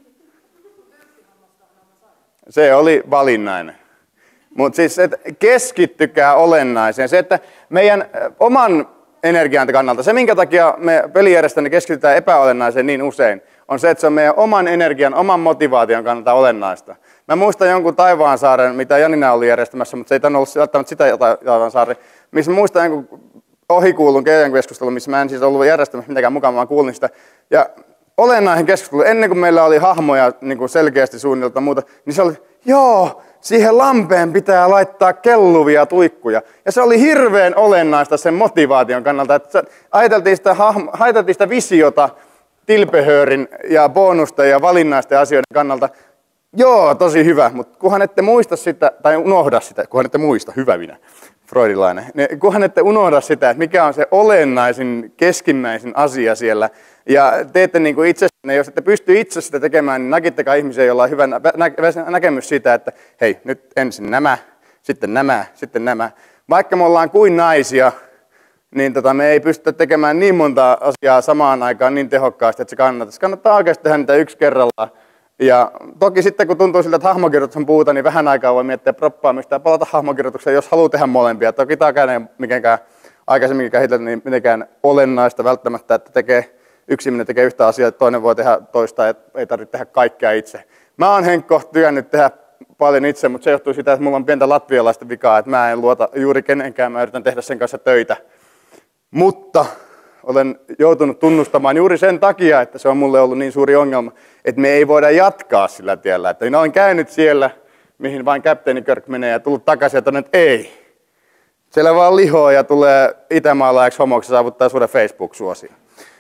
Se oli valinnainen. Mutta siis että keskittykää olennaiseen. Se, että meidän oman energian kannalta, se minkä takia me pelijärjestäjänä keskitytään epäolennaiseen niin usein, on se, että se on meidän oman energian, oman motivaation kannalta olennaista. Mä muistan jonkun Taivaansaaren, mitä Janina oli järjestämässä, mutta se ei tänne ollut välttämättä sitä Taivaansaari, missä muistan jonkun ohikuulun keskustelun, missä mä en siis ollut järjestämässä mitenkään mukaan, vaan kuulin sitä. Ja olennainen keskustelu, ennen kuin meillä oli hahmoja niin kuin selkeästi suunnitelta muuta, niin se oli, joo, siihen lampeen pitää laittaa kelluvia tuikkuja. Ja se oli hirveän olennaista sen motivaation kannalta, että ajateltiin sitä, hahmo, ajateltiin sitä visiota tilpehöörin ja bonusta ja valinnaisten asioiden kannalta. Joo, tosi hyvä, mutta kunhan ette muista sitä, tai unohda sitä, kunhan ette muista, hyvä minä, freudilainen, niin kunhan ette unohda sitä, että mikä on se olennaisin, keskimmäisin asia siellä, ja teette niin kuin itsestänne, jos ette pysty itse sitä tekemään, niin nakittakaa ihmisiä, joilla on hyvä nä- nä- näkemys siitä, että hei, nyt ensin nämä, sitten nämä, sitten nämä. Vaikka me ollaan kuin naisia, niin tota, me ei pystytä tekemään niin monta asiaa samaan aikaan niin tehokkaasti, että se kannattaa. Se kannattaa oikeasti tehdä niitä yksi kerrallaan. Ja toki sitten kun tuntuu siltä, että hahmokirjoitus on puuta, niin vähän aikaa voi miettiä proppaamista ja palata hahmokirjoitukseen, jos haluaa tehdä molempia. Toki tämä ei ole mitenkään aikaisemmin käsitelty niin mitenkään olennaista välttämättä, että tekee, yksi ihminen tekee yhtä asiaa, että toinen voi tehdä toista, ja ei tarvitse tehdä kaikkea itse. Mä oon Henkko työnnyt tehdä paljon itse, mutta se johtuu siitä, että mulla on pientä latvialaista vikaa, että mä en luota juuri kenenkään, mä yritän tehdä sen kanssa töitä. Mutta olen joutunut tunnustamaan juuri sen takia, että se on mulle ollut niin suuri ongelma, että me ei voida jatkaa sillä tiellä. Että minä olen käynyt siellä, mihin vain kapteeni Kirk menee ja tullut takaisin ja todennut, että ei. Siellä vaan lihoa ja tulee itämaalaiseksi homoksi ja saavuttaa suuren Facebook-suosion.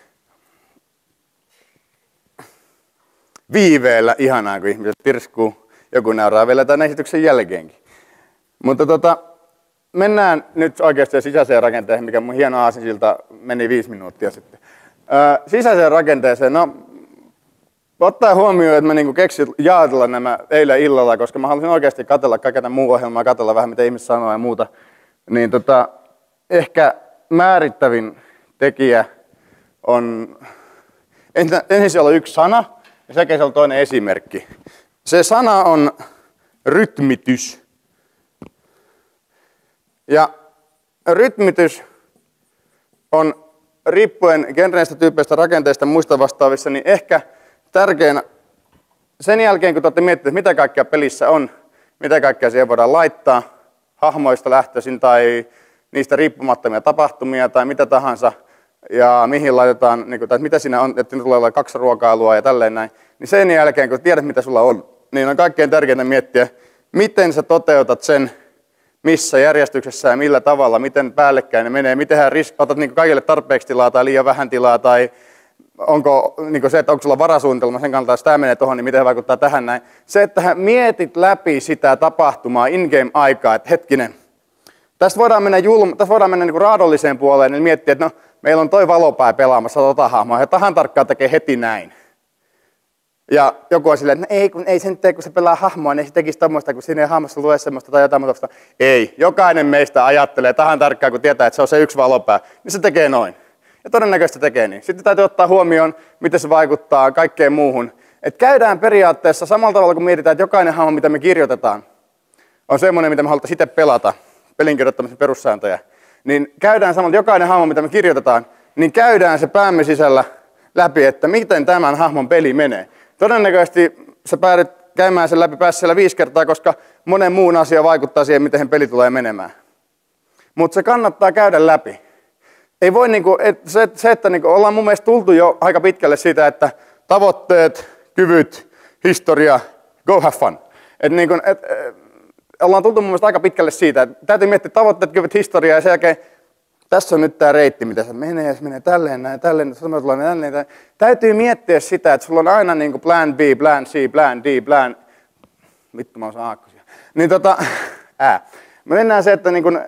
Viiveellä ihanaa, kun ihmiset tirskuu. Joku nauraa vielä tämän esityksen jälkeenkin. Mutta tota, mennään nyt oikeasti sisäiseen rakenteeseen, mikä mun hieno aasinsilta meni viisi minuuttia sitten. Öö, sisäiseen rakenteeseen, no ottaen huomioon, että mä niinku keksin jaatella nämä eilen illalla, koska mä halusin oikeasti katsella kaiken tämän muun ohjelmaa, katsella vähän mitä ihmiset sanoo ja muuta, niin tota, ehkä määrittävin tekijä on, ensin siellä on yksi sana ja sekä siellä on toinen esimerkki. Se sana on rytmitys. Ja rytmitys on riippuen genreistä, tyypeistä, rakenteista ja muista vastaavissa, niin ehkä tärkein sen jälkeen, kun te olette miettineet, mitä kaikkea pelissä on, mitä kaikkea siihen voidaan laittaa, hahmoista lähtöisin tai niistä riippumattomia tapahtumia tai mitä tahansa, ja mihin laitetaan, niin kuin, tai mitä siinä on, että tulee olla kaksi ruokailua ja tälleen näin, niin sen jälkeen, kun tiedät, mitä sulla on, niin on kaikkein tärkeintä miettiä, miten sä toteutat sen, missä järjestyksessä ja millä tavalla, miten päällekkäin ne menee, miten ris- otat niin kaikille tarpeeksi tilaa tai liian vähän tilaa, tai onko niin se, että onko sulla varasuunnitelma sen kannalta, jos tämä menee tuohon, niin miten se vaikuttaa tähän näin. Se, että mietit läpi sitä tapahtumaa in-game-aikaa, että hetkinen, tästä voidaan mennä, julma, tästä voidaan mennä niin raadolliseen puoleen, niin miettiä, että no, meillä on toi valopää pelaamassa tota hahmoa, ja tahan tarkkaan tekee heti näin. Ja joku on silleen, että no ei, kun ei sen tee, kun se pelaa hahmoa, niin se tekisi tommoista, kun siinä ei hahmossa lue semmoista tai jotain muuta. Ei, jokainen meistä ajattelee tahan tarkkaan, kun tietää, että se on se yksi valopää, niin se tekee noin. Ja todennäköisesti tekee niin. Sitten täytyy ottaa huomioon, miten se vaikuttaa kaikkeen muuhun. Et käydään periaatteessa samalla tavalla, kun mietitään, että jokainen hahmo, mitä me kirjoitetaan, on semmoinen, mitä me halutaan itse pelata, pelin kirjoittamisen perussääntöjä. Niin käydään samalla, jokainen hahmo, mitä me kirjoitetaan, niin käydään se päämme sisällä läpi, että miten tämän hahmon peli menee. Todennäköisesti sä päädyt käymään sen läpi päässä siellä viisi kertaa, koska monen muun asia vaikuttaa siihen, miten peli tulee menemään. Mutta se kannattaa käydä läpi. Ei voi niinku, et se, se, että niinku, ollaan mun mielestä tultu jo aika pitkälle siitä, että tavoitteet, kyvyt, historia, go have fun. Et niinku, et, et, ollaan tultu mun mielestä aika pitkälle siitä, että täytyy miettiä tavoitteet, kyvyt, historiaa ja sen jälkeen tässä on nyt tämä reitti, mitä se menee, se menee tälleen näin, tälleen, tälleen, tälleen, tälleen. Täytyy miettiä sitä, että sulla on aina niin kuin plan B, plan C, plan D, plan... Vittu, mä osaan aakkosia. Niin tota, ää. Me mennään se, että niin kuin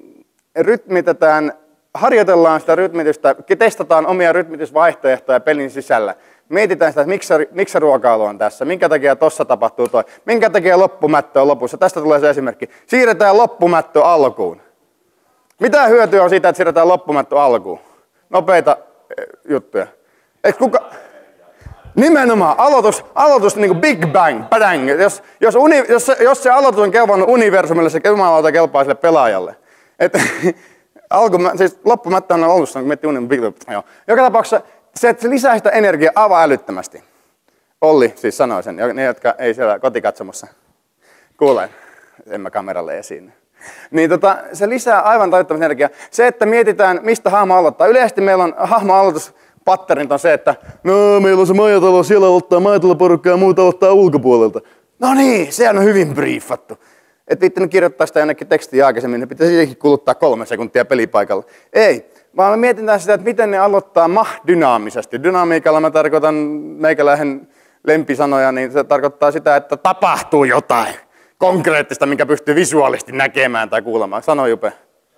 rytmitetään, harjoitellaan sitä rytmitystä, testataan omia rytmitysvaihtoehtoja pelin sisällä. Mietitään sitä, että miksi, miksi ruokailu on tässä, minkä takia tossa tapahtuu toi, minkä takia loppumättö on lopussa. Tästä tulee se esimerkki. Siirretään loppumättö alkuun. Mitä hyötyä on siitä, että siirretään loppumättö alkuun? Nopeita juttuja. Eikö kuka... Nimenomaan, aloitus, aloitus niin kuin Big Bang, padang. Jos, jos, uni, jos, se, jos se aloitus on kelvannut universumille, se jumalauta kelpaa sille pelaajalle. Et, alku, siis loppumättö on alussa, kun miettii unin, Big Bang. Joka tapauksessa se, että se lisää sitä energiaa aivan älyttömästi. Olli siis sanoi sen, ne jotka ei siellä kotikatsomossa kuule, en mä kameralle esiin. Niin tota, se lisää aivan tajuttomasti energiaa. Se, että mietitään, mistä hahmo aloittaa. Yleisesti meillä on hahmo aloituspatterit on se, että no, meillä on se majatalo, siellä aloittaa majataloporukkaa ja muut aloittaa ulkopuolelta. No niin, se on hyvin briefattu. Et viittänyt kirjoittaa sitä jonnekin tekstiin aikaisemmin, niin pitäisi siihenkin kuluttaa kolme sekuntia pelipaikalla. Ei, vaan me mietitään sitä, että miten ne aloittaa mah-dynaamisesti. Dynamiikalla mä tarkoitan meikäläisen lempisanoja, niin se tarkoittaa sitä, että tapahtuu jotain konkreettista, minkä pystyy visuaalisesti näkemään tai kuulemaan. Sano Jupe.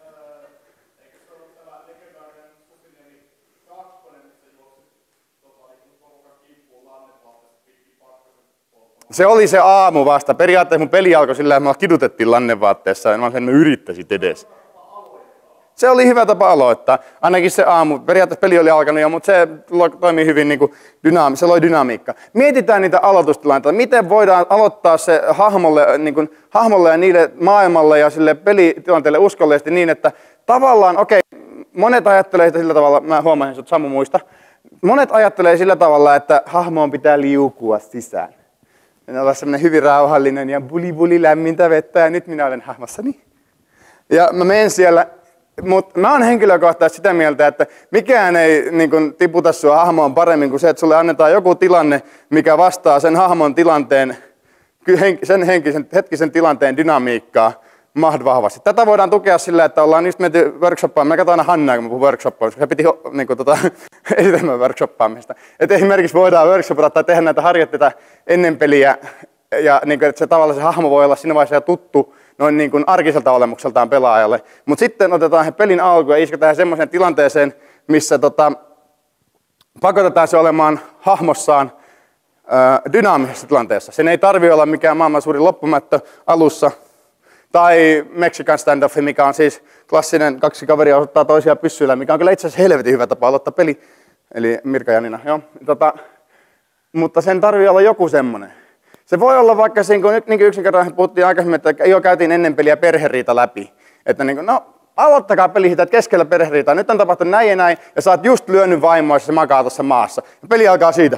Se oli se aamu vasta. Periaatteessa mun peli alkoi sillä, että me kidutettiin lannevaatteessa ja mä sen yrittäisin edes. Se oli hyvä tapa aloittaa. Ainakin se aamu. Periaatteessa peli oli alkanut jo, mutta se toimii hyvin niin kuin dynaami, se loi dynamiikka. Mietitään niitä aloitustilanteita. Miten voidaan aloittaa se hahmolle, niin kuin, hahmolle ja niille maailmalle ja sille pelitilanteelle uskollisesti niin, että tavallaan, okei, okay, monet ajattelee sitä sillä tavalla, mä huomasin, että Samu muista, monet ajattelee sillä tavalla, että hahmoon pitää liukua sisään. Ja olla semmoinen hyvin rauhallinen ja buli buli lämmintä vettä ja nyt minä olen hahmossani. Ja mä menen siellä, mutta mä oon henkilökohtaisesti sitä mieltä, että mikään ei niin kun, tiputa sua hahmoon paremmin kuin se, että sulle annetaan joku tilanne, mikä vastaa sen hahmon tilanteen, sen henkisen, hetkisen tilanteen dynamiikkaa mahd vahvasti. Tätä voidaan tukea sillä, että ollaan just menty workshoppaan. Mä katson aina Hannaa, kun mä puhun workshoppaan, koska se piti niin kuin, tota, esitelmään workshoppaamista. Että esimerkiksi voidaan workshopata tai tehdä näitä harjoitteita ennen peliä, ja niin kuin, että se tavallaan se hahmo voi olla siinä vaiheessa tuttu noin niin kuin arkiselta olemukseltaan pelaajalle. Mutta sitten otetaan he pelin alku ja isketään semmoiseen tilanteeseen, missä tota, pakotetaan se olemaan hahmossaan ö, dynaamisessa tilanteessa. Sen ei tarvitse olla mikään maailman suurin loppumättö alussa, tai Mexican standoff, mikä on siis klassinen kaksi kaveria osoittaa toisiaan pyssyillä, mikä on kyllä itse asiassa helvetin hyvä tapa aloittaa peli. Eli Mirka ja Nina, joo. Tota, mutta sen tarvii olla joku semmoinen. Se voi olla vaikka siinä, kun niin yksinkertaisesti puhuttiin aikaisemmin, että jo käytiin ennen peliä perheriita läpi. Että niin kuin, no, aloittakaa peli siitä, että keskellä perheriitaa. Nyt on tapahtunut näin ja näin, ja sä oot just lyönyt vaimoa, ja se makaa tuossa maassa. Ja peli alkaa siitä.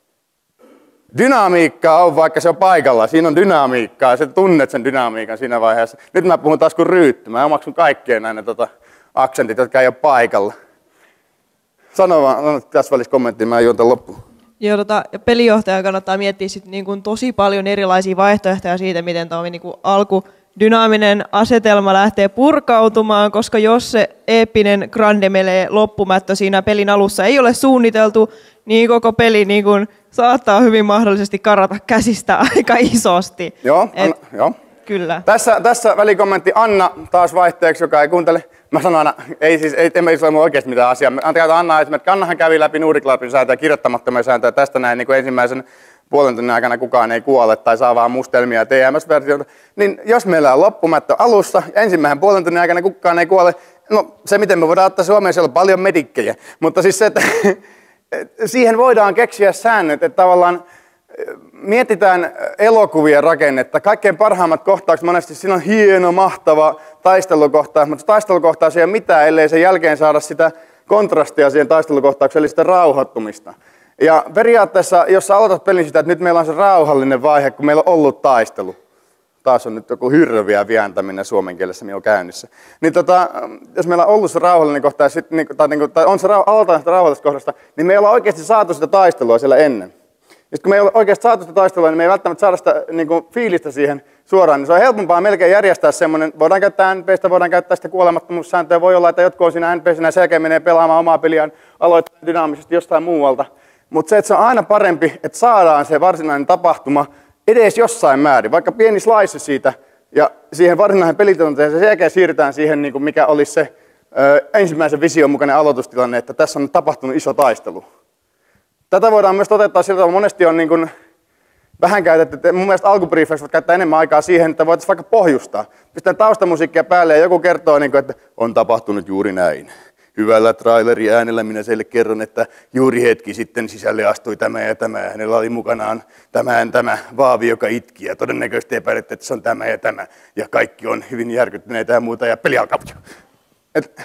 Dynamiikkaa on, vaikka se on paikalla. Siinä on dynamiikkaa, ja sä tunnet sen dynamiikan siinä vaiheessa. Nyt mä puhun taas kuin ryytty. Mä omaksun kaikkien näin ne tota, aksentit, jotka ei ole paikalla. Sano vaan, no, tässä välissä kommenttiin, mä juon tämän loppuun. Joo, tota, pelijohtajan kannattaa miettiä sit niin kuin tosi paljon erilaisia vaihtoehtoja siitä, miten tuo niin kuin alkudynaaminen asetelma lähtee purkautumaan, koska jos se eeppinen grande melee loppumättö siinä pelin alussa ei ole suunniteltu, niin koko peli niin kuin saattaa hyvin mahdollisesti karata käsistä aika isosti. Joo, Et, Anna, joo. Kyllä. Tässä, tässä välikommentti Anna taas vaihteeksi, joka ei kuuntele. Mä sanon aina, ei siis, ei, emme ole oikeasti mitään asiaa. Antakaa Anna esimerkiksi. Annahan kävi läpi Nuudiklarpin sääntöjä, kirjoittamattomia sääntöjä. Tästä näin niin kuin ensimmäisen puolen tunnin aikana kukaan ei kuole tai saa vaan mustelmia ja T M S-versioita. Niin jos meillä on loppumättö alussa ja ensimmäisen puolen tunnin aikana kukaan ei kuole, no se miten me voidaan ottaa Suomeen, siellä on paljon medikkejä. Mutta siis se, että siihen voidaan keksiä säännöt, että tavallaan mietitään elokuvien rakennetta. Kaikkein parhaimmat kohtaukset monesti siinä on hieno, mahtava taistelukohtaus, mutta taistelukohtaus ei ole mitään, ellei sen jälkeen saada sitä kontrastia siihen taistelukohtaukseen, eli sitä rauhoittumista. Ja periaatteessa, jos sä aloitat pelin sitä, että nyt meillä on se rauhallinen vaihe, kun meillä on ollut taistelu. Taas on nyt joku hirviä viäntäminen suomen kielessä on käynnissä. Niin tota, jos meillä on ollut se rauhallinen kohta, ja sit, niin, tai, niin, tai on se aloitetaan sitä rauhallisesta kohdasta, niin me ei olla oikeasti saatu sitä taistelua siellä ennen. Ja kun me ei ole oikeasti saatu sitä taistelua, niin me ei välttämättä saada sitä niin kuin, fiilistä siihen suoraan. Niin se on helpompaa melkein järjestää semmoinen, voidaan käyttää N P Stä, voidaan käyttää sitä kuolemattomuussääntöä. Voi olla, että jotkut on siinä N P C:nä ja selkeä menee pelaamaan omaa peliään, aloittaa dynaamisesti jostain muualta. Mutta se, että se on aina parempi, että saadaan se varsinainen tapahtuma edes jossain määrin, vaikka pieni slice siitä, ja siihen varsinaisen pelitilanteeseen sen jälkeen siirrytään siihen, niin kuin mikä olisi se ö, ensimmäisen vision mukainen aloitustilanne, että tässä on tapahtunut iso taistelu. Tätä voidaan myös toteuttaa sillä tavalla, monesti on niin kuin vähän käytetty, että mun mielestä alkubriefeiksi voit käyttää enemmän aikaa siihen, että voitaisiin vaikka pohjustaa. Pistää taustamusiikkia päälle ja joku kertoo, niin kuin, että on tapahtunut juuri näin. Hyvällä traileri äänellä minä seille kerron, että juuri hetki sitten sisälle astui tämä ja tämä. Hänellä oli mukanaan tämä, tämä vaavi, joka itki ja todennäköisesti epäilette, että se on tämä ja tämä. Ja kaikki on hyvin järkyttyneitä ja muuta ja peli alkaa. Et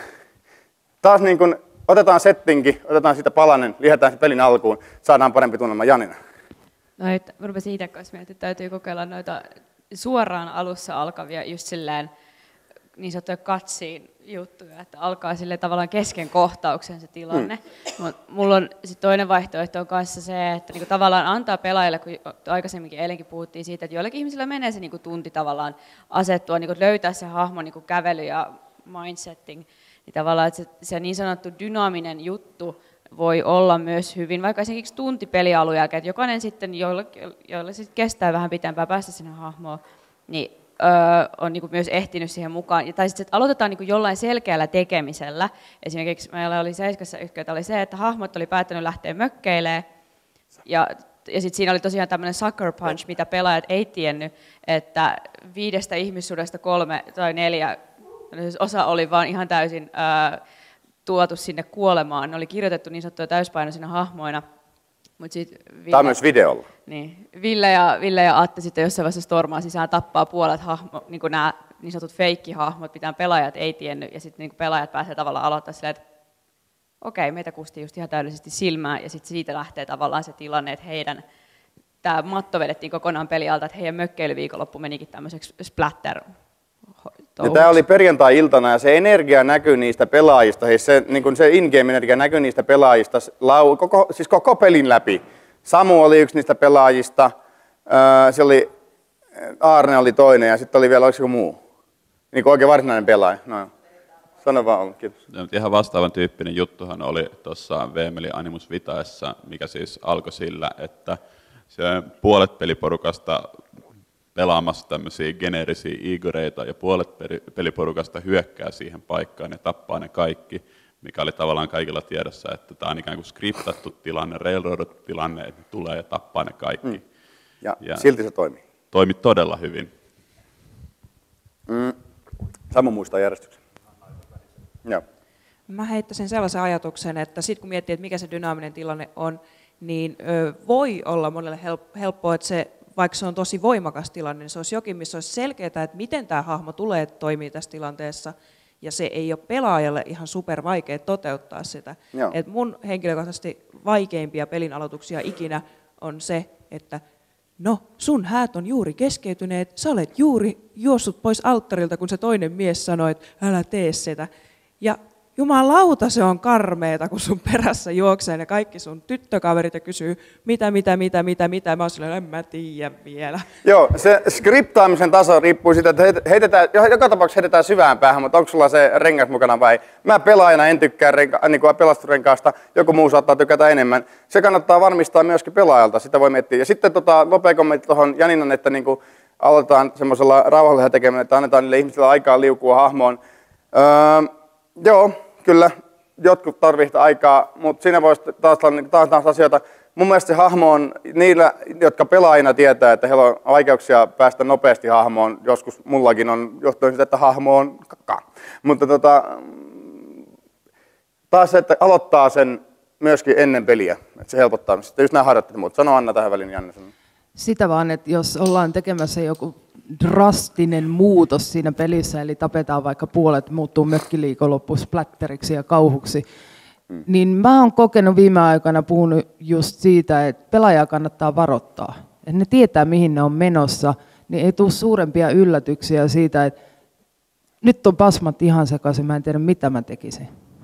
taas niin kuin otetaan settingi, otetaan siitä palanen, lisätään se pelin alkuun, saadaan parempi tunnelma. Janina. No, että mä rupesin itse kanssa miettimään, että täytyy kokeilla noita suoraan alussa alkavia just silleen niin sanottuja cutscene juttuja, että alkaa sille tavallaan kesken kohtauksen se tilanne. Hmm. Mut mulla on sit toinen vaihtoehto on kanssa se, että niinku tavallaan antaa pelaajille, kun aikaisemminkin eilenkin puhuttiin siitä, että joillakin ihmisillä menee se niinku tunti tavallaan asettua, niinku löytää se hahmo niinku kävely ja mindsetting, niin tavallaan että se, se niin sanottu dynaaminen juttu voi olla myös hyvin, vaikka esimerkiksi tunti pelialun jälkeen, että jokainen sitten, joilla, joilla sitten kestää vähän pitempään päästä sinne hahmoon, niin öö, on niin kuin myös ehtinyt siihen mukaan. Tai sitten aloitetaan niin kuin jollain selkeällä tekemisellä. Esimerkiksi meillä oli Seiskassa yhtiötä oli se, että hahmot oli päättänyt lähteä mökkeilemään, ja, ja sitten siinä oli tosiaan tämmöinen sucker punch, mitä pelaajat ei tiennyt, että viidestä ihmissuudesta kolme tai neljä, osa oli vaan ihan täysin öö, tuotu sinne kuolemaan. Ne oli kirjoitettu niin sanottuja täyspainoisina hahmoina. Mut sit Ville, Tämä on myös videolla. Niin, Ville, ja, Ville ja Atte sitten jossain vaiheessa stormaa sisään tappaa puolet hahmo, niin kuin nämä niin sanotut feikkihahmot, mitä pelaajat ei tiennyt. Ja sitten niin pelaajat pääsee tavallaan aloittaa silleen, että okei, meitä kusti just ihan täydellisesti silmään. Ja sitten siitä lähtee tavallaan se tilanne, että heidän, tämä matto vedettiin kokonaan pelialta, että heidän mökkeilyviikonloppu menikin tämmöiseksi splatter. Ja tämä oli perjantai-iltana ja se energia näkyy niistä pelaajista, se, niin se in-game-energia näkyy niistä pelaajista lau, koko, siis koko pelin läpi. Samu oli yksi niistä pelaajista, se oli, Aarne oli toinen ja sitten oli vielä oliko joku muu. Niin kuin oikein varsinainen pelaaja. No, sano vaan, kiitos. Ja, ihan vastaavan tyyppinen juttuhan oli tuossa V M L Animus Vitaessa, mikä siis alkoi sillä, että se puolet peliporukasta pelaamassa tämmöisiä geneerisiä Igoreita ja puolet peliporukasta hyökkää siihen paikkaan ja tappaa ne kaikki, mikä oli tavallaan kaikilla tiedossa, että tämä on ikään kuin skriptattu tilanne, railroadettu tilanne, että ne tulee ja tappaa ne kaikki. Mm. Ja, ja silti se toimii. Toimi todella hyvin. Mm. Samu muistaa järjestyksen. Joo. Mä heittäisin sellaisen ajatuksen, että sitten kun miettii, että mikä se dynaaminen tilanne on, niin ö, voi olla monelle helppoa, että se vaikka se on tosi voimakas tilanne, niin se olisi jokin, missä olisi selkeää, että miten tämä hahmo tulee toimii tässä tilanteessa, ja se ei ole pelaajalle ihan super vaikea toteuttaa sitä. Et mun henkilökohtaisesti vaikeimpia pelin aloituksia ikinä on se, että no, sun häät on juuri keskeytyneet, sä olet juuri juossut pois alttarilta, kun se toinen mies sanoi, että älä tee sitä. Ja jumalauta, se on karmeeta, kun sun perässä juoksee ne kaikki sun tyttökaverit ja kysyy, mitä, mitä, mitä, mitä, mitä. Mä oon silleen, en mä tiedä vielä. Joo, se skriptaamisen taso riippuu siitä, että heitetään, joka tapauksessa heitetään syvään päähän, mutta onko sulla se rengas mukana vai? Mä pelaajana en tykkää renka, niin kuin pelastusrenkaasta, joku muu saattaa tykätä enemmän. Se kannattaa varmistaa myöskin pelaajalta, sitä voi miettiä. Ja sitten tota, nopea kommentti tuohon Janinan, että niin kuin aloitetaan semmoisella rauhallisella tekemään, että annetaan niille ihmisille aikaa liukua hahmoon. Öö, joo. Kyllä, jotkut tarvitsevat aikaa, mutta siinä voisi taas olla taas, taas asioita. Mun mielestä se hahmo on niillä, jotka pelaajina tietää, että heillä on vaikeuksia päästä nopeasti hahmoon. Joskus mullakin on johtuen siitä, että hahmo on kakka. Mutta tota, taas se, että aloittaa sen myöskin ennen peliä, että se helpottaa. Sitten just nämä harjoitteet, mutta sano Anna tähän väliin, Janne. Sitä vaan, että jos ollaan tekemässä joku drastinen muutos siinä pelissä, eli tapetaan vaikka puolet, muuttuu mökkiliikonloppu splatteriksi ja kauhuksi, mm. niin mä oon kokenut viime aikoina puhunut just siitä, että pelaajaa kannattaa varoittaa. Että ne tietää, mihin ne on menossa, niin ei tule suurempia yllätyksiä siitä, että nyt on pasmat ihan sekaisin, mä en tiedä mitä mä tekisin.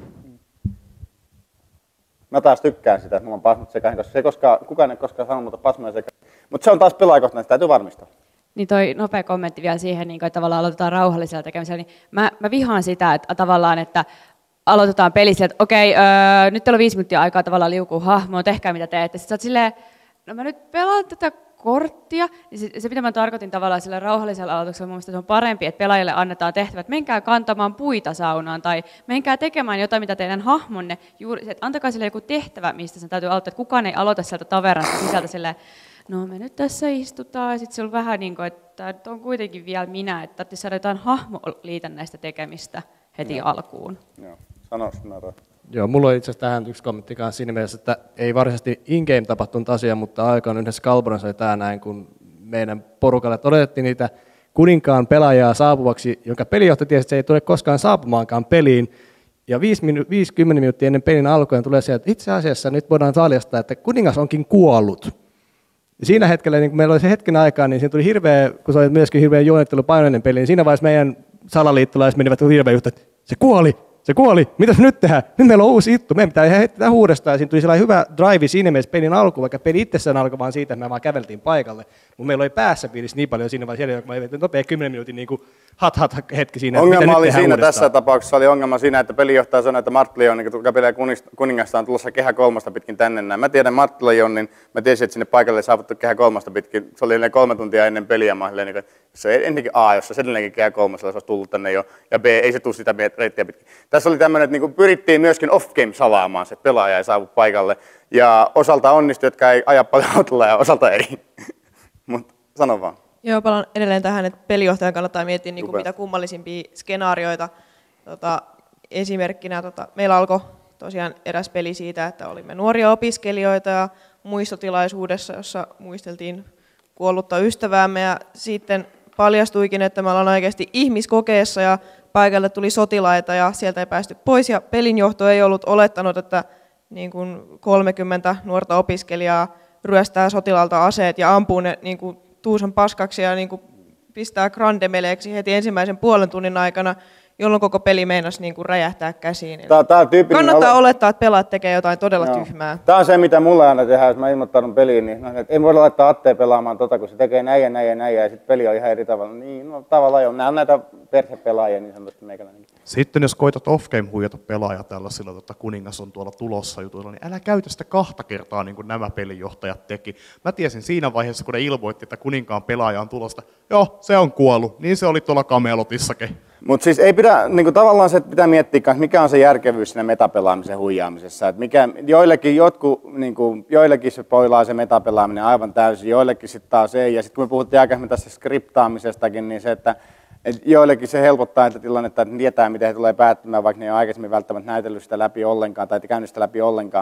Mä taas tykkään sitä, että mulla on pasmat sekaisin, koska se ei koskaan, kukaan ei koskaan sanonut, mutta pasmoja sekaisin. Mutta se on taas pelaajakohtainen, sitä täytyy varmistaa. Niin toi nopea kommentti vielä siihen, niin että tavallaan aloitetaan rauhallisella tekemisellä, niin mä, mä vihaan sitä, että tavallaan, että aloitetaan peli sieltä, että okei, öö, nyt teillä on viisi minuuttia aikaa tavallaan liukua hahmoon, tehkää mitä teette. Sitten sä oot silleen, no mä nyt pelaan tätä korttia, niin se, se mitä mä tarkoitin tavallaan sillä rauhallisella aloituksella, mun mielestä se on parempi, että pelaajille annetaan tehtävät, menkää kantamaan puita saunaan tai menkää tekemään jotain, mitä teidän hahmonne, juuri, että antakaa sille joku tehtävä, mistä sen täytyy aloittaa, että kukaan ei aloita sieltä tavernasta sisältä silleen, no me nyt tässä istutaan, ja sitten se on vähän niin kuin, että on kuitenkin vielä minä, että tarvitsisi saada jotain hahmoliitännäistä tekemistä heti Joo. alkuun. Joo, sano sinä. Joo, mulla on itse asiassa tähän yksi kommentti kanssa siinä mielessä, että ei varsinaisesti in-game tapahtunut asia, mutta aikaan yhdessä Kalbronassa oli tämä näin, kun meidän porukalle todettiin niitä kuninkaan pelaajaa saapuvaksi, jonka pelijohtaja tiesi, että se ei tule koskaan saapumaankaan peliin. Ja viisikymmentä minuuttia ennen pelin alkua tulee se, että itse asiassa nyt voidaan paljastaa, että kuningas onkin kuollut. Ja siinä hetkellä, niin kun meillä oli se hetken aikaa, niin siinä tuli hirveä, kun se oli myöskin hirveä juonittelu painoinen peli, niin siinä vaiheessa meidän salaliittolaiset menivät hirveän juttu, että se kuoli, se kuoli, mitäs nyt tehdään? Nyt meillä on uusi juttu, meidän pitää heittää uudestaan. Ja siinä tuli sellainen hyvä drive siinä mielessä pelin alkuun, vaikka peli itsessään alkoi vaan siitä, että me vaan käveltiin paikalle. Mutta meillä oli päässä fiilis niin paljon siinä vaiheessa, että mä vetin nopea kymmenen minuutin niin kuin hat hat hetki siinä. Ongelma oli siinä uudestaan. Tässä tapauksessa oli ongelma siinä, että pelijohtaja sanoi, että Martleon, joka pelaa kuningasta, on tulossa kehä kolmasta pitkin tänne näin. Mä tiedän Martleon, niin mä tiesin, että sinne paikalle ei saavuttu kehä kolmasta pitkin. Se oli kolme tuntia ennen peliä. Mä olin, että se on ennenkin A, jos se edelleenkin kehä kolmasta, se olisi tullut tänne jo. Ja B, ei se tule sitä reittiä pitkin. Tässä oli tämmöinen, että niin kuin pyrittiin myöskin off-game salaamaan, se että pelaaja ei saavu paikalle. Ja osalta onnistui, jotka ei aja paljon autolla ja osalta ei. Mutta sano vaan. Joo, palaan edelleen tähän, että pelijohtajan kannattaa miettiä niin kuin mitä kummallisimpia skenaarioita. Tota, esimerkkinä tota, meillä alkoi tosiaan eräs peli siitä, että olimme nuoria opiskelijoita ja muistotilaisuudessa, jossa muisteltiin kuollutta ystäväämme ja sitten paljastuikin, että me ollaan oikeasti ihmiskokeessa ja paikalle tuli sotilaita ja sieltä ei päästy pois ja pelinjohto ei ollut olettanut, että niin kuin kolmekymmentä nuorta opiskelijaa ryöstää sotilaalta aseet ja ampuu ne niin kuin tuusan paskaksi ja niin kuin pistää grandemeleeksi heti ensimmäisen puolen tunnin aikana, jolloin koko peli meinasi niin kuin räjähtää käsiin. Tää, tää kannattaa olo... olettaa, että pelaat tekee jotain todella Joo. tyhmää. Tämä on se, mitä mulla aina tehdään, jos mä ilmoittaudun peliin, niin no, ei voida laittaa Atteen pelaamaan tota, kun se tekee näin ja näin ja näin ja sitten peli on ihan eri tavalla. Niin, no tavallaan jo. Nämä on näitä perhepelaajia niin sanotusti meikäläinen. Sitten jos koitat off-game huijata pelaaja tällaisilla, että kuningas on tuolla tulossa jutuilla, niin älä käytä sitä kahta kertaa niin kuin nämä pelinjohtajat teki. Mä tiesin siinä vaiheessa, kun ne ilmoitti, että kuninkaan pelaaja on tulosta, joo, se on kuollut, niin se oli tuolla Camelotissakin. Mutta siis ei pidä, niinku tavallaan se, että pitää miettiä, mikä on se järkevyys siinä metapelaamisen huijaamisessa. Et mikä, joillekin, jotkut, niinku, joillekin se poilaa se metapelaaminen aivan täysin, joillekin sitten taas ei. Ja sitten kun me puhuttiin aikaisemmin tässä skriptaamisestakin, niin se, että et joillekin se helpottaa että tilannetta, että tietää, miten he tulee päättymään, vaikka ne ei ole aikaisemmin välttämättä näytellyt sitä läpi ollenkaan tai käynyt sitä läpi ollenkaan.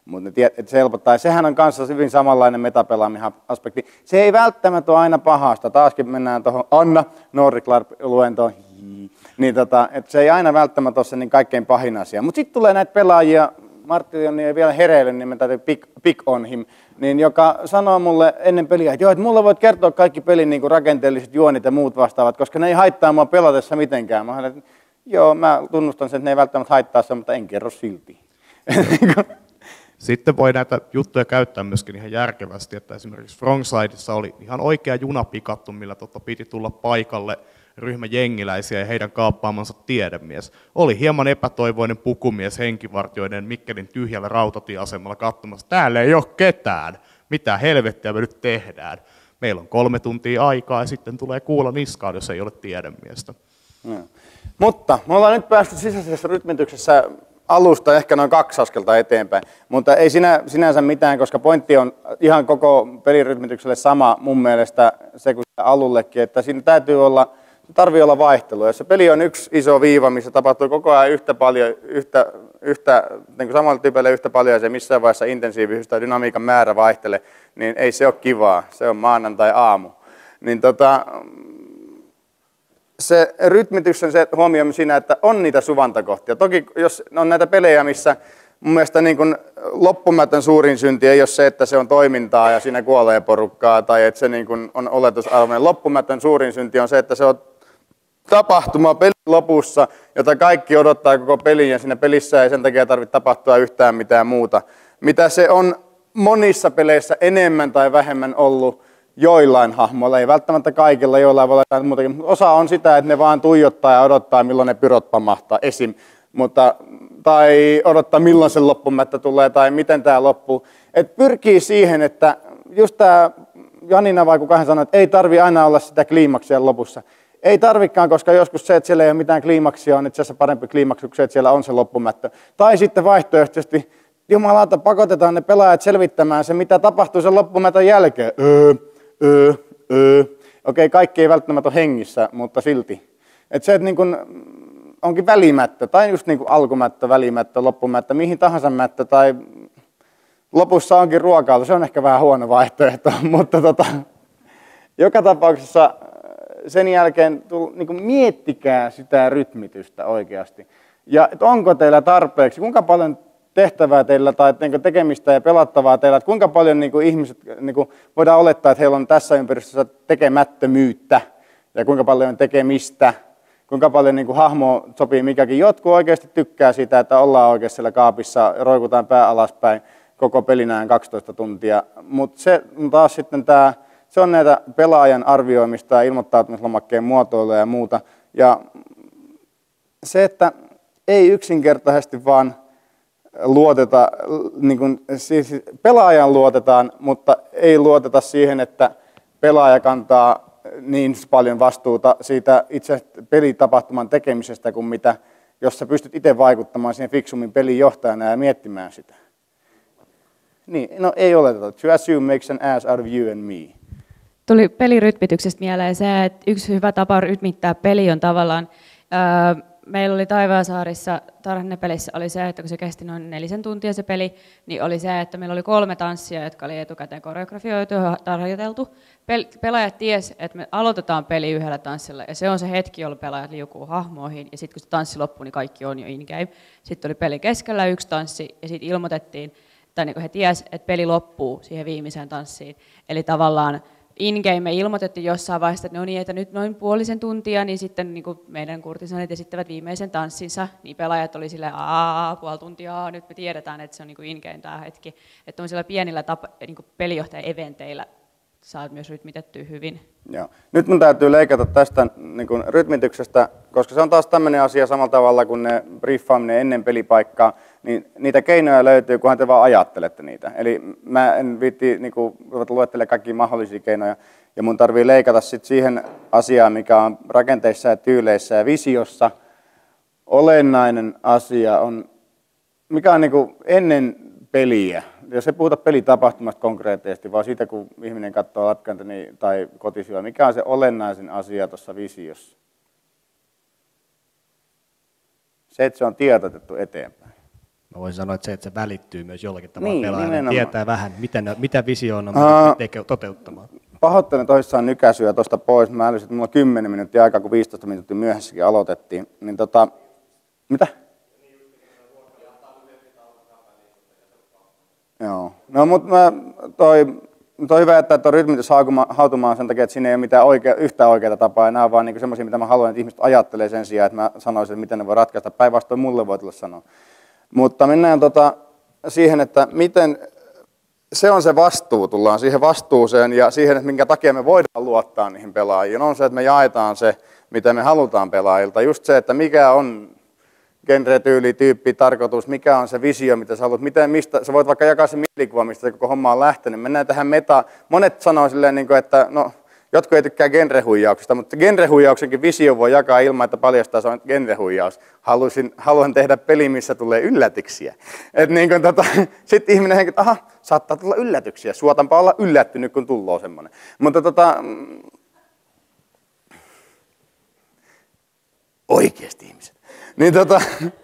Mutta se helpottaa. Ja sehän on kanssa hyvin samanlainen metapelaamisen aspekti. Se ei välttämättä ole aina pahasta. Taaskin mennään tuohon Anna Norriklarp-luentoon. Niin tota, että se ei aina välttämättä ole se niin kaikkein pahin asia. Mutta sitten tulee näitä pelaajia, Martti on niin vielä hereillä, niin me täytyy pick, pick on him, niin joka sanoo mulle ennen peliä, että joo, että mulla voit kertoa kaikki pelin niin kuin rakenteelliset juonit ja muut vastaavat, koska ne ei haittaa mua pelatessa mitenkään. Mä olen, että joo, mä tunnustan sen, että ne ei välttämättä haittaa sen, mutta en kerro silti. Sitten voi näitä juttuja käyttää myöskin ihan järkevästi, että esimerkiksi Frontsidessa oli ihan oikea juna pikattu, millä tota piti tulla paikalle ryhmä jengiläisiä ja heidän kaappaamansa tiedemies. Oli hieman epätoivoinen pukumies henkivartioiden Mikkelin tyhjällä rautatieasemalla katsomassa, täällä ei ole ketään, mitä helvettiä me nyt tehdään. Meillä on kolme tuntia aikaa ja sitten tulee kuulla niskaan, jos ei ole tiedemiestä. No. Mutta me ollaan nyt päästy sisäisessä rytmityksessä alusta ehkä noin kaksi askelta eteenpäin, mutta ei sinä, sinänsä mitään, koska pointti on ihan koko pelirytmitykselle sama mun mielestä se kuin alullekin, että siinä täytyy olla, tarvii olla vaihtelua. Jos se peli on yksi iso viiva, missä tapahtuu koko ajan yhtä paljon, yhtä, yhtä, niin kuin samalla tyypillä yhtä paljon ja se missään vaiheessa intensiivisyys tai dynamiikan määrä vaihtelee, niin ei se ole kivaa, se on maanantai-aamu. Niin tota, se rytmitys on se huomioon siinä, että on niitä suvantakohtia. Toki jos on näitä pelejä, missä mun mielestä niin kuin loppumätön suurin synti ei ole se, että se on toimintaa ja siinä kuolee porukkaa, tai että se niin kuin on oletusarvoinen. Loppumätön suurin synti on se, että se on tapahtuma pelin lopussa, jota kaikki odottaa koko pelin, ja siinä pelissä ei sen takia tarvitse tapahtua yhtään mitään muuta. Mitä se on monissa peleissä enemmän tai vähemmän ollut joillain hahmoilla, ei välttämättä kaikilla, joillain voi olla muutakin, mutta osa on sitä, että ne vaan tuijottaa ja odottaa, milloin ne pyrot pamahtaa esim. Mutta, tai odottaa, milloin se loppumättä tulee, tai miten tämä loppuu. Et pyrkii siihen, että just tämä Janina vai kuka hän sanoi, että ei tarvi aina olla sitä kliimaksia lopussa. Ei tarvikaan, koska joskus se, että siellä ei ole mitään kliimaksia, on itse asiassa parempi kliimaksi kuin se, että siellä on se loppumättö. Tai sitten vaihtoehtoisesti, jumalauta, pakotetaan ne pelaajat selvittämään se, mitä tapahtuu sen loppumätön jälkeen. Öö, öö, öö. Okei, kaikki ei välttämättä ole hengissä, mutta silti. Että se, että niin kun onkin välimättö, tai just niin kuin alkumättö, välimättö, loppumättö, mihin tahansa mättö, tai lopussa onkin ruokailu, se on ehkä vähän huono vaihtoehto, mutta tota, joka tapauksessa sen jälkeen niin kuin miettikää sitä rytmitystä oikeasti. Ja että onko teillä tarpeeksi, kuinka paljon tehtävää teillä tai tekemistä ja pelattavaa teillä, että kuinka paljon niin kuin ihmiset, niin kuin voidaan olettaa, että heillä on tässä ympäristössä tekemättömyyttä ja kuinka paljon on tekemistä, kuinka paljon niin kuin hahmo sopii mikäkin. Jotkut oikeasti tykkää sitä, että ollaan oikeasti siellä kaapissa, roikutaan pää alaspäin koko pelinään kaksitoista tuntia, mutta se taas sitten tämä, se on näitä pelaajan arvioimista ja ilmoittautumislomakkeen muotoilua ja muuta. Ja se, että ei yksinkertaisesti vaan luoteta, niin kuin, siis pelaajan luotetaan, mutta ei luoteta siihen, että pelaaja kantaa niin paljon vastuuta siitä itse pelitapahtuman tekemisestä, kuin mitä, jos sä pystyt itse vaikuttamaan siihen fiksummin pelin johtajana ja miettimään sitä. Niin, no ei oleteta. To assume makes an ass out of you and me. Tuli pelirytmityksestä mieleen se, että yksi hyvä tapa rytmittää peli on tavallaan, ää, meillä oli Taivaasaarissa Tarhannepelissä oli se, että kun se kesti noin nelisen tuntia se peli, niin oli se, että meillä oli kolme tanssia, jotka oli etukäteen koreografioitu ja harjoiteltu. Pel- pelaajat ties, että me aloitetaan peli yhdellä tanssilla, ja se on se hetki, jolloin pelaajat liukuu hahmoihin, ja sitten kun se tanssi loppuu, niin kaikki on jo in-game. Sitten oli peli keskellä yksi tanssi, ja sitten ilmoitettiin, tai niin kuin he ties, että peli loppuu siihen viimeiseen tanssiin. Eli tavallaan in-game me ilmoitettiin jossain vaiheessa, että no niin, että nyt noin puolisen tuntia, niin sitten niin kuin meidän kurtisanit esittävät viimeisen tanssinsa, niin pelaajat oli silleen, aah, puoli tuntia, nyt me tiedetään, että se on niin kuin in-game tämä hetki. Että on siellä pienillä tapa, niin kuin pelijohtajan eventeillä saat myös rytmitettyä hyvin. Joo. Nyt mun täytyy leikata tästä niin kuin rytmityksestä, koska se on taas tämmöinen asia samalla tavalla kuin ne briefaaminen ennen pelipaikkaa, niin niitä keinoja löytyy, kunhan te vaan ajattelette niitä. Eli mä en viitti niin kuin, luettele kaikkia mahdollisia keinoja, ja mun tarvii leikata sit siihen asiaan, mikä on rakenteissa ja tyyleissä ja visiossa. Olennainen asia on, mikä on niin kuin ennen peliä. Jos ei puhuta pelitapahtumasta konkreettisesti, vaan siitä, kun ihminen katsoo läpkäntä niin, tai kotisivuja, mikä on se olennaisin asia tuossa visiossa? Se, että se on tiedotettu eteenpäin. Mä voisin sanoa, että se, että se välittyy myös jollakin tavalla Niin, pelaajalle, nimenomaan. tietää vähän, mitä, ne, mitä visioon on Aa. teke, toteuttamaan. Pahoittelen tosissaan nykäisyä tuosta pois. Mä älysin, että mulla on kymmenen minuuttia aikaa, kun viisitoista minuuttia myöhässäkin aloitettiin. Niin tota, mitä? Joo. No mutta mä, toi, toi hyvä, että tuo rytmitys hautumaan sen takia, että siinä ei ole mitään oikea, yhtä oikeaa tapaa. Nämä on vaan niinku semmoisia, mitä mä haluan, että ihmiset ajattelee sen sijaan, että mä sanoisin, että miten ne voi ratkaista. Päinvastoin mulle voi tulla sanoa. Mutta mennään tota siihen, että miten se on se vastuu, tullaan siihen vastuuseen ja siihen, että minkä takia me voidaan luottaa niihin pelaajiin. On se, että me jaetaan se, mitä me halutaan pelaajilta. Just se, että mikä on genre-tyyli, tyyppi, tarkoitus, mikä on se visio, mitä sä haluat, miten, mistä, sä voit vaikka jakaa se mielikuva, mistä se koko homma on lähtenyt. Mennään tähän meta, monet sanoo silleen, että no, jotkut ei tykkää genrehuijauksesta, mutta genrehuijauksenkin visio voi jakaa ilman, että paljastaa se on genrehuijaus. Halusin, haluan tehdä peli, missä tulee yllätyksiä. Niin tota, sitten ihminen henki, että aha, saattaa tulla yllätyksiä. Suotanpa olla yllättynyt, kun tulloo semmoinen. Mutta tota, oikeasti ihmiset. Niin tota,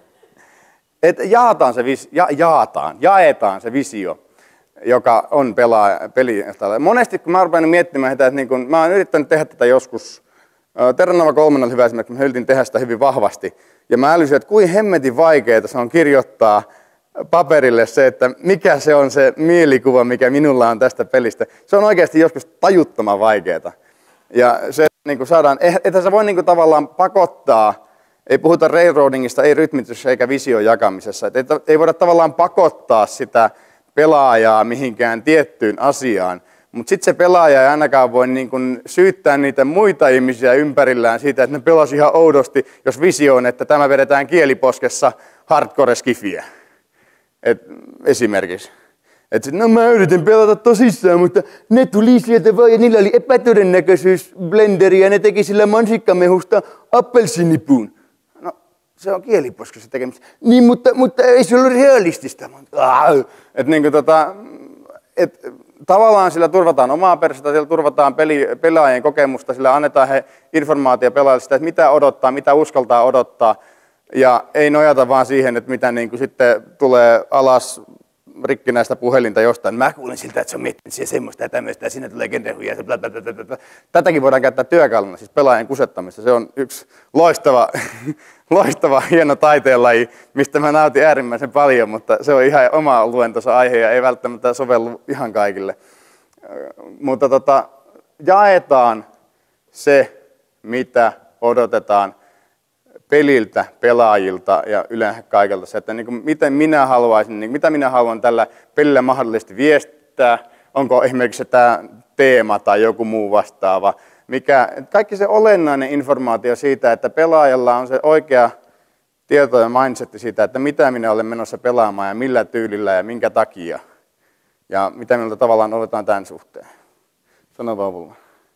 että jaataan se visio, ja, jaataan, jaetaan se visio, joka on pelaa, peli. Monesti kun mä rupean miettimään sitä, että niin kun, mä oon yrittänyt tehdä tätä joskus, Terranova kolme on hyvä esimerkiksi, mä yritin tehdä sitä hyvin vahvasti, ja mä älysin, että kuin hemmetin vaikeaa se on kirjoittaa paperille se, että mikä se on se mielikuva, mikä minulla on tästä pelistä. Se on oikeasti joskus tajuttoman vaikeaa. Ja se niin kuin saadaan, että se voi niin kuin tavallaan pakottaa, ei puhuta railroadingista, ei rytmitys eikä vision jakamisessa. Että ei voida tavallaan pakottaa sitä pelaajaa mihinkään tiettyyn asiaan, mutta sitten se pelaaja ei ainakaan voi niin kuin syyttää niitä muita ihmisiä ympärillään siitä, että ne pelasi ihan oudosti, jos visio on, että tämä vedetään kieliposkessa hardcore-skifiä. Et, esimerkiksi. Että no mä yritin pelata tosissaan, mutta ne tuli sieltä vaan ja niillä oli epätodennäköisyysblenderi ja ne teki sillä mansikkamehusta appelsiinipuun. No se on kieliposkessa tekemistä. Niin, mutta, mutta ei se ole realistista. Että niin kuin tota, et, tavallaan sillä turvataan omaa persettä, sillä turvataan peli, pelaajien kokemusta, sillä annetaan he informaatio pelaajille sitä, että mitä odottaa, mitä uskaltaa odottaa. Ja ei nojata vaan siihen, että mitä niin kuin sitten tulee alas rikkinäistä puhelinta jostain. Mä kuulin siltä, että se on miettinyt siihen semmoista ja tämmöistä ja sinne tulee genrehuja. Tätäkin voidaan käyttää työkaluna, siis pelaajien kusettamista. Se on yksi loistava, loistava hieno taiteenlaji, mistä mä nautin äärimmäisen paljon, mutta se on ihan oma luentonsa aihe ja ei välttämättä sovellu ihan kaikille. Mutta tota, jaetaan se, mitä odotetaan peliltä, pelaajilta ja yleensä kaikelta se, että niin kuin miten minä haluaisin, niin mitä minä haluan tällä pelillä mahdollisesti viestittää, onko esimerkiksi tämä teema tai joku muu vastaava, mikä, kaikki se olennainen informaatio siitä, että pelaajalla on se oikea tieto ja mindset siitä, että mitä minä olen menossa pelaamaan ja millä tyylillä ja minkä takia ja mitä minulta tavallaan odotetaan tämän suhteen. Sano vaan mulle.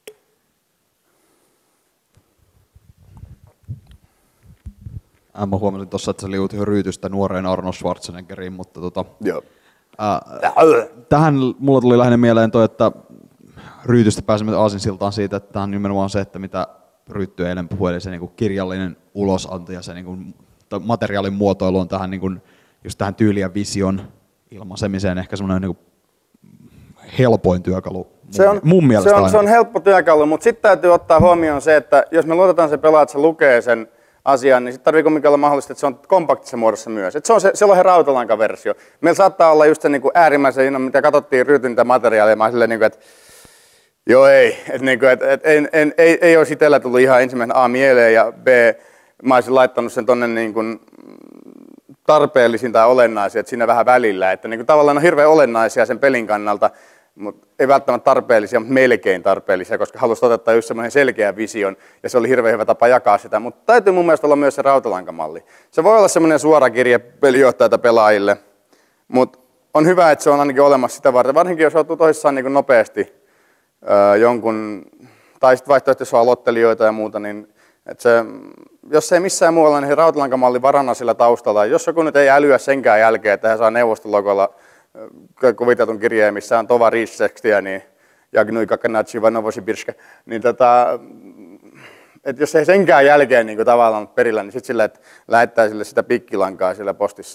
Mä huomasin tuossa, että sä liuut ryytystä nuoreen Arnold Schwarzeneggeriin, mutta tota, Joo. Ää, tähän mulla tuli lähinnä mieleen toi, että ryytystä pääsemme aasinsiltaan siitä, että tämä on nimenomaan se, että mitä Rytty eilen puhui, eli se niinku kirjallinen ulosanto ja se niinku, materiaalin muotoilu on tähän, niinku, just tähän tyyli ja vision ilmaisemiseen ehkä semmoinen niinku helpoin työkalu. Se on, mun mielestä se on, se on helppo työkalu, mutta sitten täytyy ottaa huomioon se, että jos me luotetaan se pelaaja, että se lukee sen asian, niin sitten tarvii kumminkin olla mahdollista, että se on kompaktisessa muodossa myös. Että se on se, se on se rautalankaversio. Meillä saattaa olla just se niin kuin äärimmäisen, mitä katsottiin Rytyn materiaalia, mä silleen, niin kuin, että joo ei, että niin kuin, että, että en, en, ei, ei olisi itsellä tullut ihan ensimmäisen A mieleen ja B, mä olisin laittanut sen tonne niin kuin tarpeellisiin tai olennaisia, että siinä vähän välillä, että niin kuin tavallaan on hirveän olennaisia sen pelin kannalta, mutta ei välttämättä tarpeellisia, mutta melkein tarpeellisia, koska halusi ottaa just semmoinen selkeä vision, ja se oli hirveän hyvä tapa jakaa sitä, mutta täytyy mun mielestä olla myös se rautalankamalli. Se voi olla semmoinen suora kirje pelijohtajilta pelaajille, mutta on hyvä, että se on ainakin olemassa sitä varten, varsinkin jos joutuu tosissaan niin kuin nopeasti öö, jonkun, tai sitten vaihtoehtoisesti jos on aloittelijoita ja muuta, niin että se, jos ei missään muualla, niin se rautalankamalli varana sillä taustalla, jos joku nyt ei älyä senkään jälkeen, että he saa neuvostologolla kuviteltun kirjeen, missä on tova riissekstiä, niin Jagnui Kakanachi Vanovosibirska, niin tota, että jos ei senkään jälkeen niin kuin tavallaan perillä, niin sitten sillä, että lähettää sille sitä pikkilankaa sillä postissa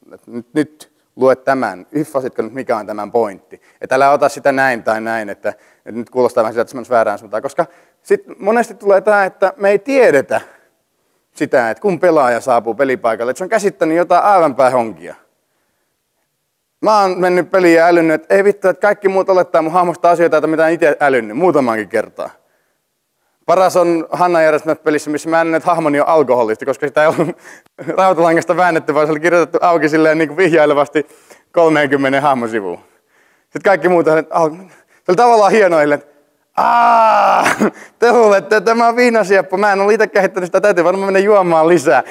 että nyt, nyt lue tämän, hiffasitko nyt mikä on tämän pointti. Että älä ota sitä näin tai näin, että, että nyt kuulostaa vähän sitä, että se menisi väärään suuntaan. Koska sitten monesti tulee tämä, että me ei tiedetä sitä, että kun pelaaja saapuu pelipaikalle, että se on käsittänyt jotain aivan päinhonkia. Mä oon mennyt peliin ja älynnyt, että ei vittu, että kaikki muut olettaa mun hahmosta asioita, joita mitä en itse älynnyt, muutamankin kertaa. Paras on Hanna järjestämässä pelissä, missä mä älynnyt, että hahmoni on alkoholisti, koska sitä ei ollut rautalangasta väännetty, vaan se oli kirjoitettu auki silleen niin kuin vihjailevasti kolmeenkymmeneen hahmosivuun. Sitten kaikki muut on, että se oli tavallaan hienoa, että aah, te luulette, että tämä on viinasieppo, mä en ole itse kehittänyt sitä, täytyy varmaan mennä juomaan lisää.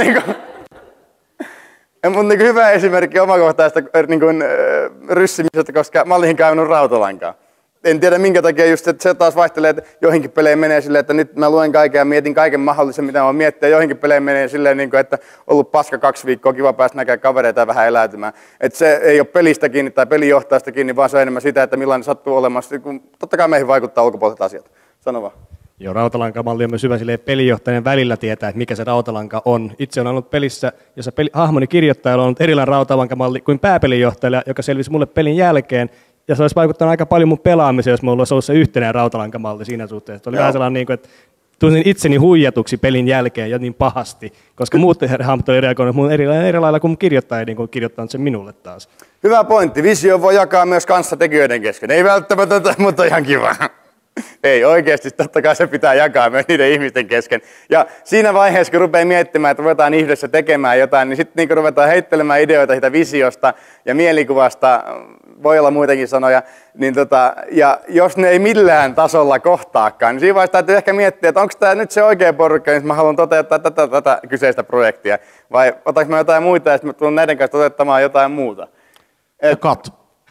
Mutta niin hyvä esimerkki omakohtaista niin kuin, ryssimisestä, koska mä olin käynyt rautalankaa. En tiedä minkä takia just, että se taas vaihtelee, että joihinkin peleihin menee silleen, että nyt mä luen kaiken ja mietin kaiken mahdollisen, mitä mä miettiä. Joihinkin peleihin menee silleen, niin kuin, että ollut paska kaksi viikkoa, kiva päästä näkemään kavereita ja vähän eläytymään. Että se ei ole pelistä kiinni tai pelijohtajasta kiinni, vaan se on enemmän sitä, että millainen sattuu olemaan. Totta kai meihin vaikuttaa ulkopuoliset asiat. Sano vaan. Joo, rautalankamalli on myös hyvä silleen pelijohtajan välillä tietää, että mikä se rautalanka on. Itse on ollut pelissä, jossa peli, hahmoni kirjoittajalla on ollut erilainen rautalankamalli kuin pääpelijohtajalla, joka selvisi mulle pelin jälkeen. Ja se olisi vaikuttanut aika paljon mun pelaamiseen, jos mulla olisi ollut se yhtenäinen rautalankamalli siinä suhteessa. Se oli vähän sellainen, että tunsin itseni huijatuksi pelin jälkeen ja niin pahasti, koska muut hahmot oli reagoinut mun eri, eri lailla kuin kirjoittaja niin kuin kirjoittanut sen minulle taas. Hyvä pointti. Visio voi jakaa myös kanssatekijöiden kesken. Ei välttämättä, mutta ihan kiva. Ei oikeasti, totta kai se pitää jakaa myös niiden ihmisten kesken. Ja siinä vaiheessa, kun rupeaa miettimään, että ruvetaan yhdessä tekemään jotain, niin sitten niin ruvetaan heittelemään ideoita siitä visiosta ja mielikuvasta, voi olla muitakin sanoja, niin tota, ja jos ne ei millään tasolla kohtaakaan, niin siinä vaiheessa täytyy ehkä miettiä, että onko tämä nyt se oikea porukka, niin mä haluan toteuttaa tätä, tätä kyseistä projektia, vai otanko mä jotain muita ja sitten mä tulen näiden kanssa toteuttamaan jotain muuta. Et, cut.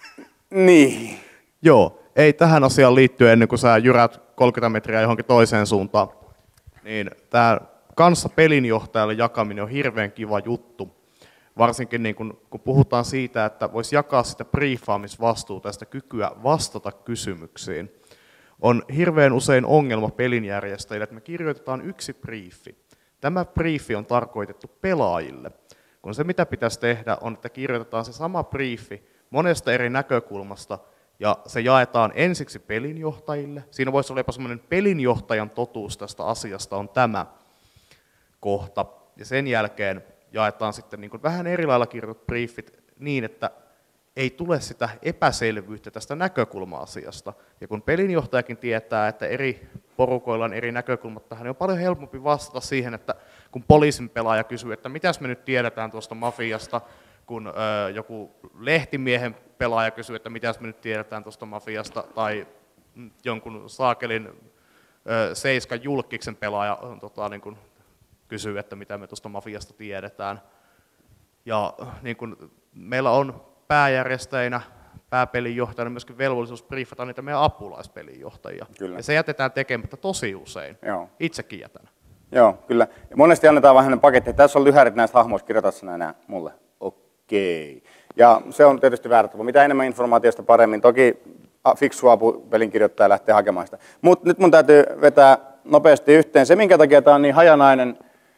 Niin. Joo. Ei tähän asiaan liittyen ennen kuin sä jyrät kolmekymmentä metriä johonkin toiseen suuntaan. Niin tämä kanssa pelinjohtajalle jakaminen on hirveän kiva juttu. Varsinkin niin kun, kun puhutaan siitä, että voisi jakaa sitä briefaamisvastuuta ja sitä kykyä vastata kysymyksiin. On hirveän usein ongelma pelinjärjestäjille, että me kirjoitetaan yksi briefi. Tämä briefi on tarkoitettu pelaajille. Kun se mitä pitäisi tehdä on, että kirjoitetaan se sama briefi monesta eri näkökulmasta, ja se jaetaan ensiksi pelinjohtajille. Siinä voisi olla jopa semmoinen pelinjohtajan totuus tästä asiasta on tämä kohta. Ja sen jälkeen jaetaan sitten niin kuin vähän eri lailla kirjoitut briefit niin, että ei tule sitä epäselvyyttä tästä näkökulma-asiasta. Ja kun pelinjohtajakin tietää, että eri porukoilla on eri näkökulmat tähän, niin on paljon helpompi vastata siihen, että kun poliisin pelaaja kysyy, että mitäs me nyt tiedetään tuosta mafiasta, kun ö, joku lehtimiehen pelaaja kysyy, että mitäs me nyt tiedetään tuosta mafiasta, tai jonkun saakelin ö, Seiskan julkiksen pelaaja tota, niin kun kysyy, että mitä me tuosta mafiasta tiedetään. Ja niin kun meillä on pääjärjestäjinä, pääpelinjohtajana myöskin velvollisuus briefata niitä meidän apulaispelijohtajia. Kyllä. Ja se jätetään tekemättä tosi usein. Joo. Itsekin jätän. Joo, kyllä. Ja monesti annetaan vähän paketti. Tässä on lyhärit näistä hahmoista, kirjoita sinä enää mulle. Okei. Ja se on tietysti väärä tapa. Mitä enemmän informaatiosta paremmin. Toki fiksua pelinkirjoittaja lähtee hakemaan sitä. Mutta nyt mun täytyy vetää nopeasti yhteen. Se, minkä takia tämä on niin hajanainen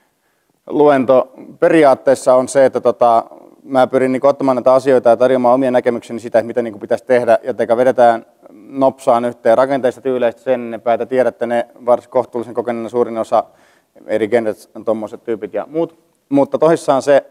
luento periaatteessa on se, että tota, mä pyrin niin ottamaan näitä asioita ja tarjoamaan omia näkemykseni sitä, että mitä niin pitäisi tehdä, jotenka vedetään nopsaan yhteen rakenteista tyyleistä sen enempää, että tiedätte ne varsin kohtuullisen kokeneena suurin osa eri genret on tuommoiset tyypit ja muut, mutta tosissaan se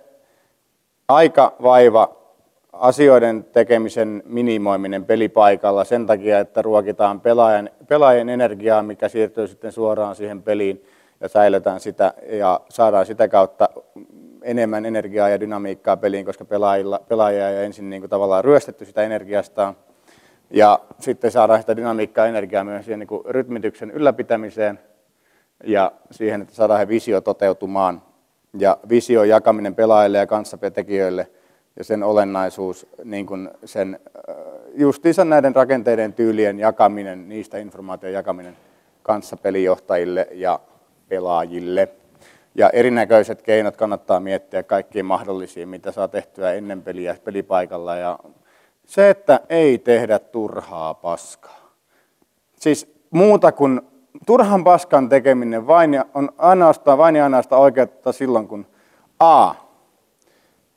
aika, vaiva, asioiden tekemisen minimoiminen pelipaikalla sen takia, että ruokitaan pelaajan, pelaajien energiaa, mikä siirtyy sitten suoraan siihen peliin ja säilytään sitä ja saadaan sitä kautta enemmän energiaa ja dynamiikkaa peliin, koska pelaajilla, pelaajia ei ensin niin kuin tavallaan ryöstetty sitä energiastaan. Ja sitten saadaan sitä dynamiikkaa ja energiaa myös siihen niin kuin rytmityksen ylläpitämiseen ja siihen, että saadaan he visio toteutumaan. Ja vision jakaminen pelaajille ja kanssatekijöille ja sen olennaisuus, niin kuin sen justiinsa näiden rakenteiden tyylien jakaminen, niistä informaation jakaminen kanssapelijohtajille ja pelaajille. Ja erinäköiset keinot kannattaa miettiä kaikkiin mahdollisiin, mitä saa tehtyä ennen peliä pelipaikalla. Ja se, että ei tehdä turhaa paskaa. Siis muuta kuin turhan paskan tekeminen vain ja on ainoastaan, vain ja ainoastaan oikeutta silloin, kun A.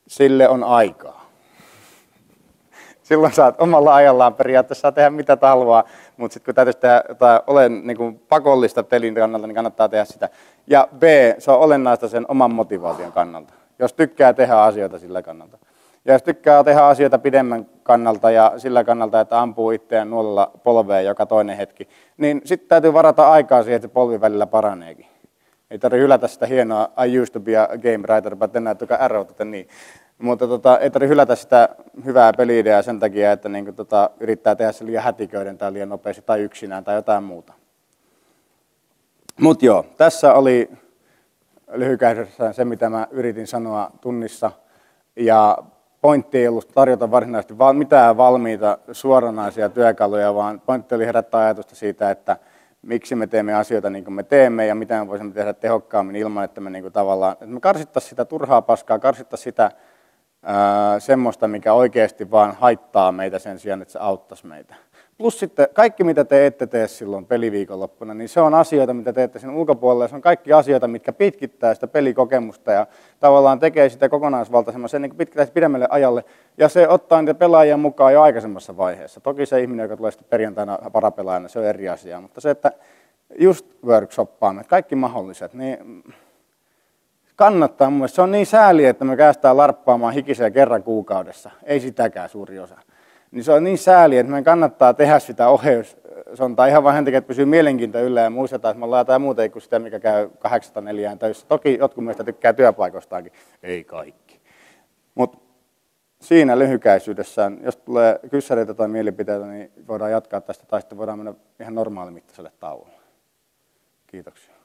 sille on aikaa. Silloin saat omalla ajallaan periaatteessa tehdä mitä haluaa, mutta sitten kun täytyisi tehdä jotain olen, niin kuin pakollista pelin kannalta, niin kannattaa tehdä sitä. Ja B, se on olennaista sen oman motivaation kannalta, jos tykkää tehdä asioita sillä kannalta. Ja jos tykkää tehdä asioita pidemmän kannalta ja sillä kannalta, että ampuu itseään nuolella polveen joka toinen hetki, niin sitten täytyy varata aikaa siihen, että se polvi välillä paraneekin. Ei tarvitse hylätä sitä hienoa I used to be a game writer, but then I took an arrow, niin. Mutta tota, ei tarvitse hylätä sitä hyvää peli-ideaa sen takia, että niinku, tota, yrittää tehdä se liian hätiköiden tai liian nopeasti tai yksinään tai jotain muuta. Mutta joo, tässä oli lyhykäisyydessään se, mitä mä yritin sanoa tunnissa. Ja pointti ei ollut tarjota varsinaisesti vaan mitään valmiita suoranaisia työkaluja, vaan pointti oli herättää ajatusta siitä, että miksi me teemme asioita niin kuin me teemme ja mitä me voisimme tehdä tehokkaammin ilman, että me, niin kuin tavallaan, että me karsittaisiin sitä turhaa paskaa, karsittaisiin sitä ää, semmoista, mikä oikeasti vaan haittaa meitä sen sijaan, että se auttaisi meitä. Plus sitten kaikki, mitä te ette tee silloin peliviikonloppuna, niin se on asioita, mitä teette sen ulkopuolella. Se on kaikki asioita, mitkä pitkittää sitä pelikokemusta ja tavallaan tekee sitä kokonaisvaltaisemman sen niin pitkittää pidemmälle ajalle. Ja se ottaa niitä pelaajia mukaan jo aikaisemmassa vaiheessa. Toki se ihminen, joka tulee sitten perjantaina parapelaajana, se on eri asia. Mutta se, että just workshoppaamme, kaikki mahdolliset, niin kannattaa mun mielestä. Se on niin sääli, että me päästään larppaamaan hikiseen kerran kuukaudessa. Ei sitäkään suuri osa. Niin se on niin sääli, että meidän kannattaa tehdä sitä ohjeusontaa ihan vain takia, että pysyy mielenkiinto yllä ja muistetaan, että me ollaan jotain muuta kuin sitä, mikä käy kahdeksasta neljään töissä. Toki jotkut meistä tykkää työpaikoistaankin, ei kaikki. Mutta siinä lyhykäisyydessään, jos tulee kyssäreitä tai mielipiteitä, niin voidaan jatkaa tästä tai sitten voidaan mennä ihan normaalimittaiselle tauolle. Kiitoksia.